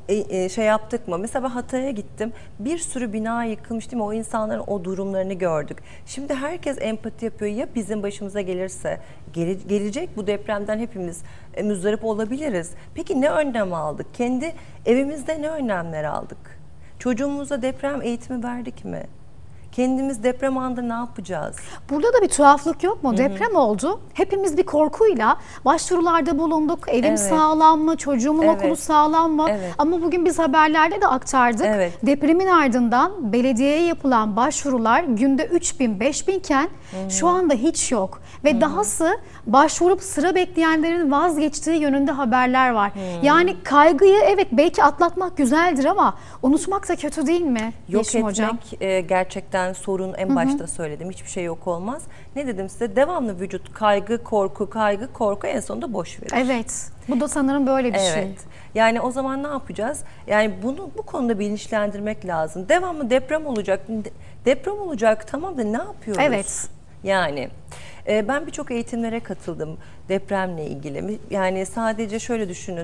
şey yaptık mı? Mesela ben Hatay'a gittim. Bir sürü bina yıkılmış değil mi? O insanların o durumlarını gördük. Şimdi herkes empati yapıyor. Ya bizim başımıza gelirse? Gelecek bu depremden hepimiz müzdarip olabiliriz. Peki ne önlem aldık? Kendi evimizde ne önlemler aldık? Çocuğumuza deprem eğitimi verdik mi? Kendimiz deprem anında ne yapacağız? Burada da bir tuhaflık yok mu? Deprem oldu. Hepimiz bir korkuyla başvurularda bulunduk. Evim sağlam mı? Çocuğumun okulu sağlam mı? Ama bugün biz haberlerde de aktardık. Depremin ardından belediyeye yapılan başvurular günde 3000, 5000 iken şu anda hiç yok. Ve dahası başvurup sıra bekleyenlerin vazgeçtiği yönünde haberler var. Yani kaygıyı belki atlatmak güzeldir ama unutmak da kötü değil mi? Yok etmek gerçekten sorun, en başta söyledim. Hiçbir şey yok olmaz. Ne dedim size? Devamlı vücut kaygı, korku en sonunda boş verir. Evet. Bu da sanırım böyle bir şey. Yani o zaman ne yapacağız? Yani bunu bu konuda bilinçlendirmek lazım. Devamlı deprem olacak. Deprem olacak tamam da ne yapıyoruz? Yani ben birçok eğitimlere katıldım depremle ilgili. Yani sadece şöyle düşünün.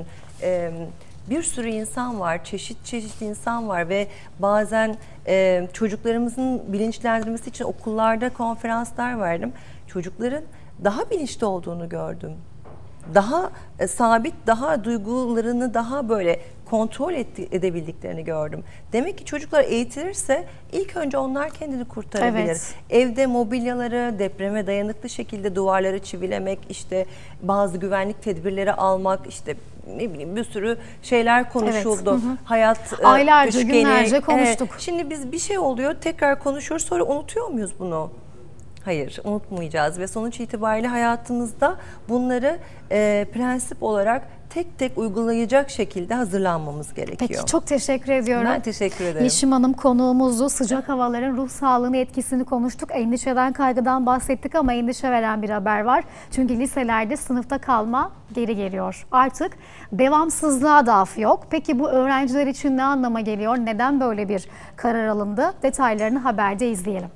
Bir sürü insan var, çeşit insan var ve bazen çocuklarımızın bilinçlendirmesi için okullarda konferanslar verdim. Çocukların daha bilinçli olduğunu gördüm. Daha sabit, daha duygularını daha böyle kontrol edebildiklerini gördüm. Demek ki çocuklar eğitilirse ilk önce onlar kendini kurtarabilir. Evde mobilyaları depreme dayanıklı şekilde duvarları çivilemek, işte bazı güvenlik tedbirleri almak, işte ne bileyim bir sürü şeyler konuşuldu. Hayat aylarca, günlerce konuştuk. Şimdi biz bir şey oluyor, tekrar konuşuyoruz, sonra unutuyor muyuz bunu? Hayır, unutmayacağız ve sonuç itibariyle hayatımızda bunları prensip olarak tek tek uygulayacak şekilde hazırlanmamız gerekiyor. Peki, çok teşekkür ediyorum. Ben teşekkür ederim. Yeşim Hanım konuğumuzdu. Sıcak havaların ruh sağlığına etkisini konuştuk. Endişeden, kaygıdan bahsettik ama endişe veren bir haber var. Çünkü liselerde sınıfta kalma geri geliyor. Artık devamsızlığa da af yok. Peki bu öğrenciler için ne anlama geliyor? Neden böyle bir karar alındı? Detaylarını haberde izleyelim.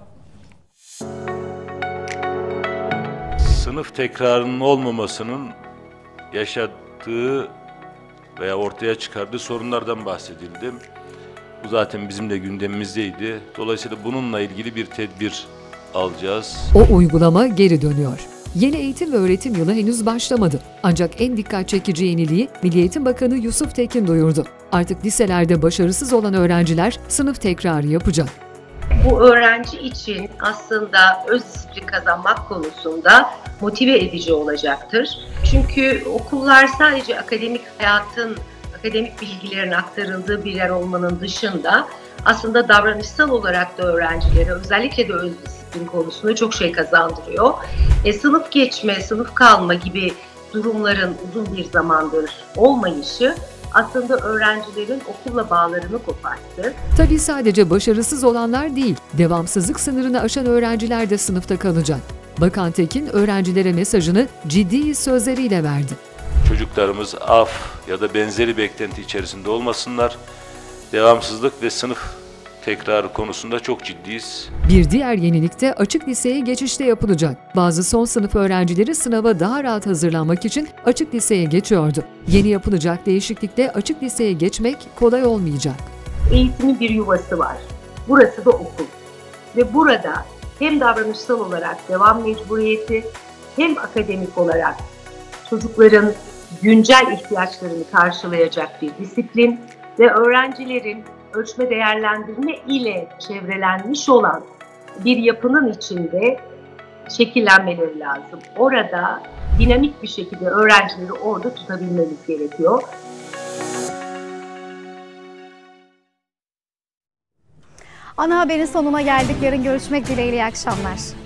Sınıf tekrarının olmamasının yaşattığı veya ortaya çıkardığı sorunlardan bahsedildi. Bu zaten bizim de gündemimizdeydi. Dolayısıyla bununla ilgili bir tedbir alacağız. O uygulama geri dönüyor. Yeni eğitim ve öğretim yılı henüz başlamadı. Ancak en dikkat çekici yeniliği Milli Eğitim Bakanı Yusuf Tekin duyurdu. Artık liselerde başarısız olan öğrenciler sınıf tekrarı yapacak. Bu öğrenci için aslında öz disiplin kazanmak konusunda motive edici olacaktır. Çünkü okullar sadece akademik hayatın, akademik bilgilerin aktarıldığı bir yer olmanın dışında aslında davranışsal olarak da öğrencilere, özellikle de öz disiplin konusunda çok şey kazandırıyor. Sınıf geçme, sınıf kalma gibi durumların uzun bir zamandır olmayışı aslında öğrencilerin okulla bağlarını koparttı. Tabii sadece başarısız olanlar değil, devamsızlık sınırını aşan öğrenciler de sınıfta kalacak. Bakan Tekin öğrencilere mesajını ciddi sözleriyle verdi. Çocuklarımız af ya da benzeri beklenti içerisinde olmasınlar. Devamsızlık ve sınıf tekrarı konusunda çok ciddiyiz. Bir diğer yenilik de açık liseye geçişte yapılacak. Bazı son sınıf öğrencileri sınava daha rahat hazırlanmak için açık liseye geçiyordu. Yeni yapılacak değişiklikte açık liseye geçmek kolay olmayacak. Eğitimin bir yuvası var. Burası da okul. Ve burada hem davranışsal olarak devam mecburiyeti hem akademik olarak çocukların güncel ihtiyaçlarını karşılayacak bir disiplin ve öğrencilerin ölçme değerlendirme ile çevrelenmiş olan bir yapının içinde şekillenmeleri lazım. Orada dinamik bir şekilde öğrencileri orada tutabilmemiz gerekiyor. Ana haberin sonuna geldik. Yarın görüşmek dileğiyle. İyi akşamlar.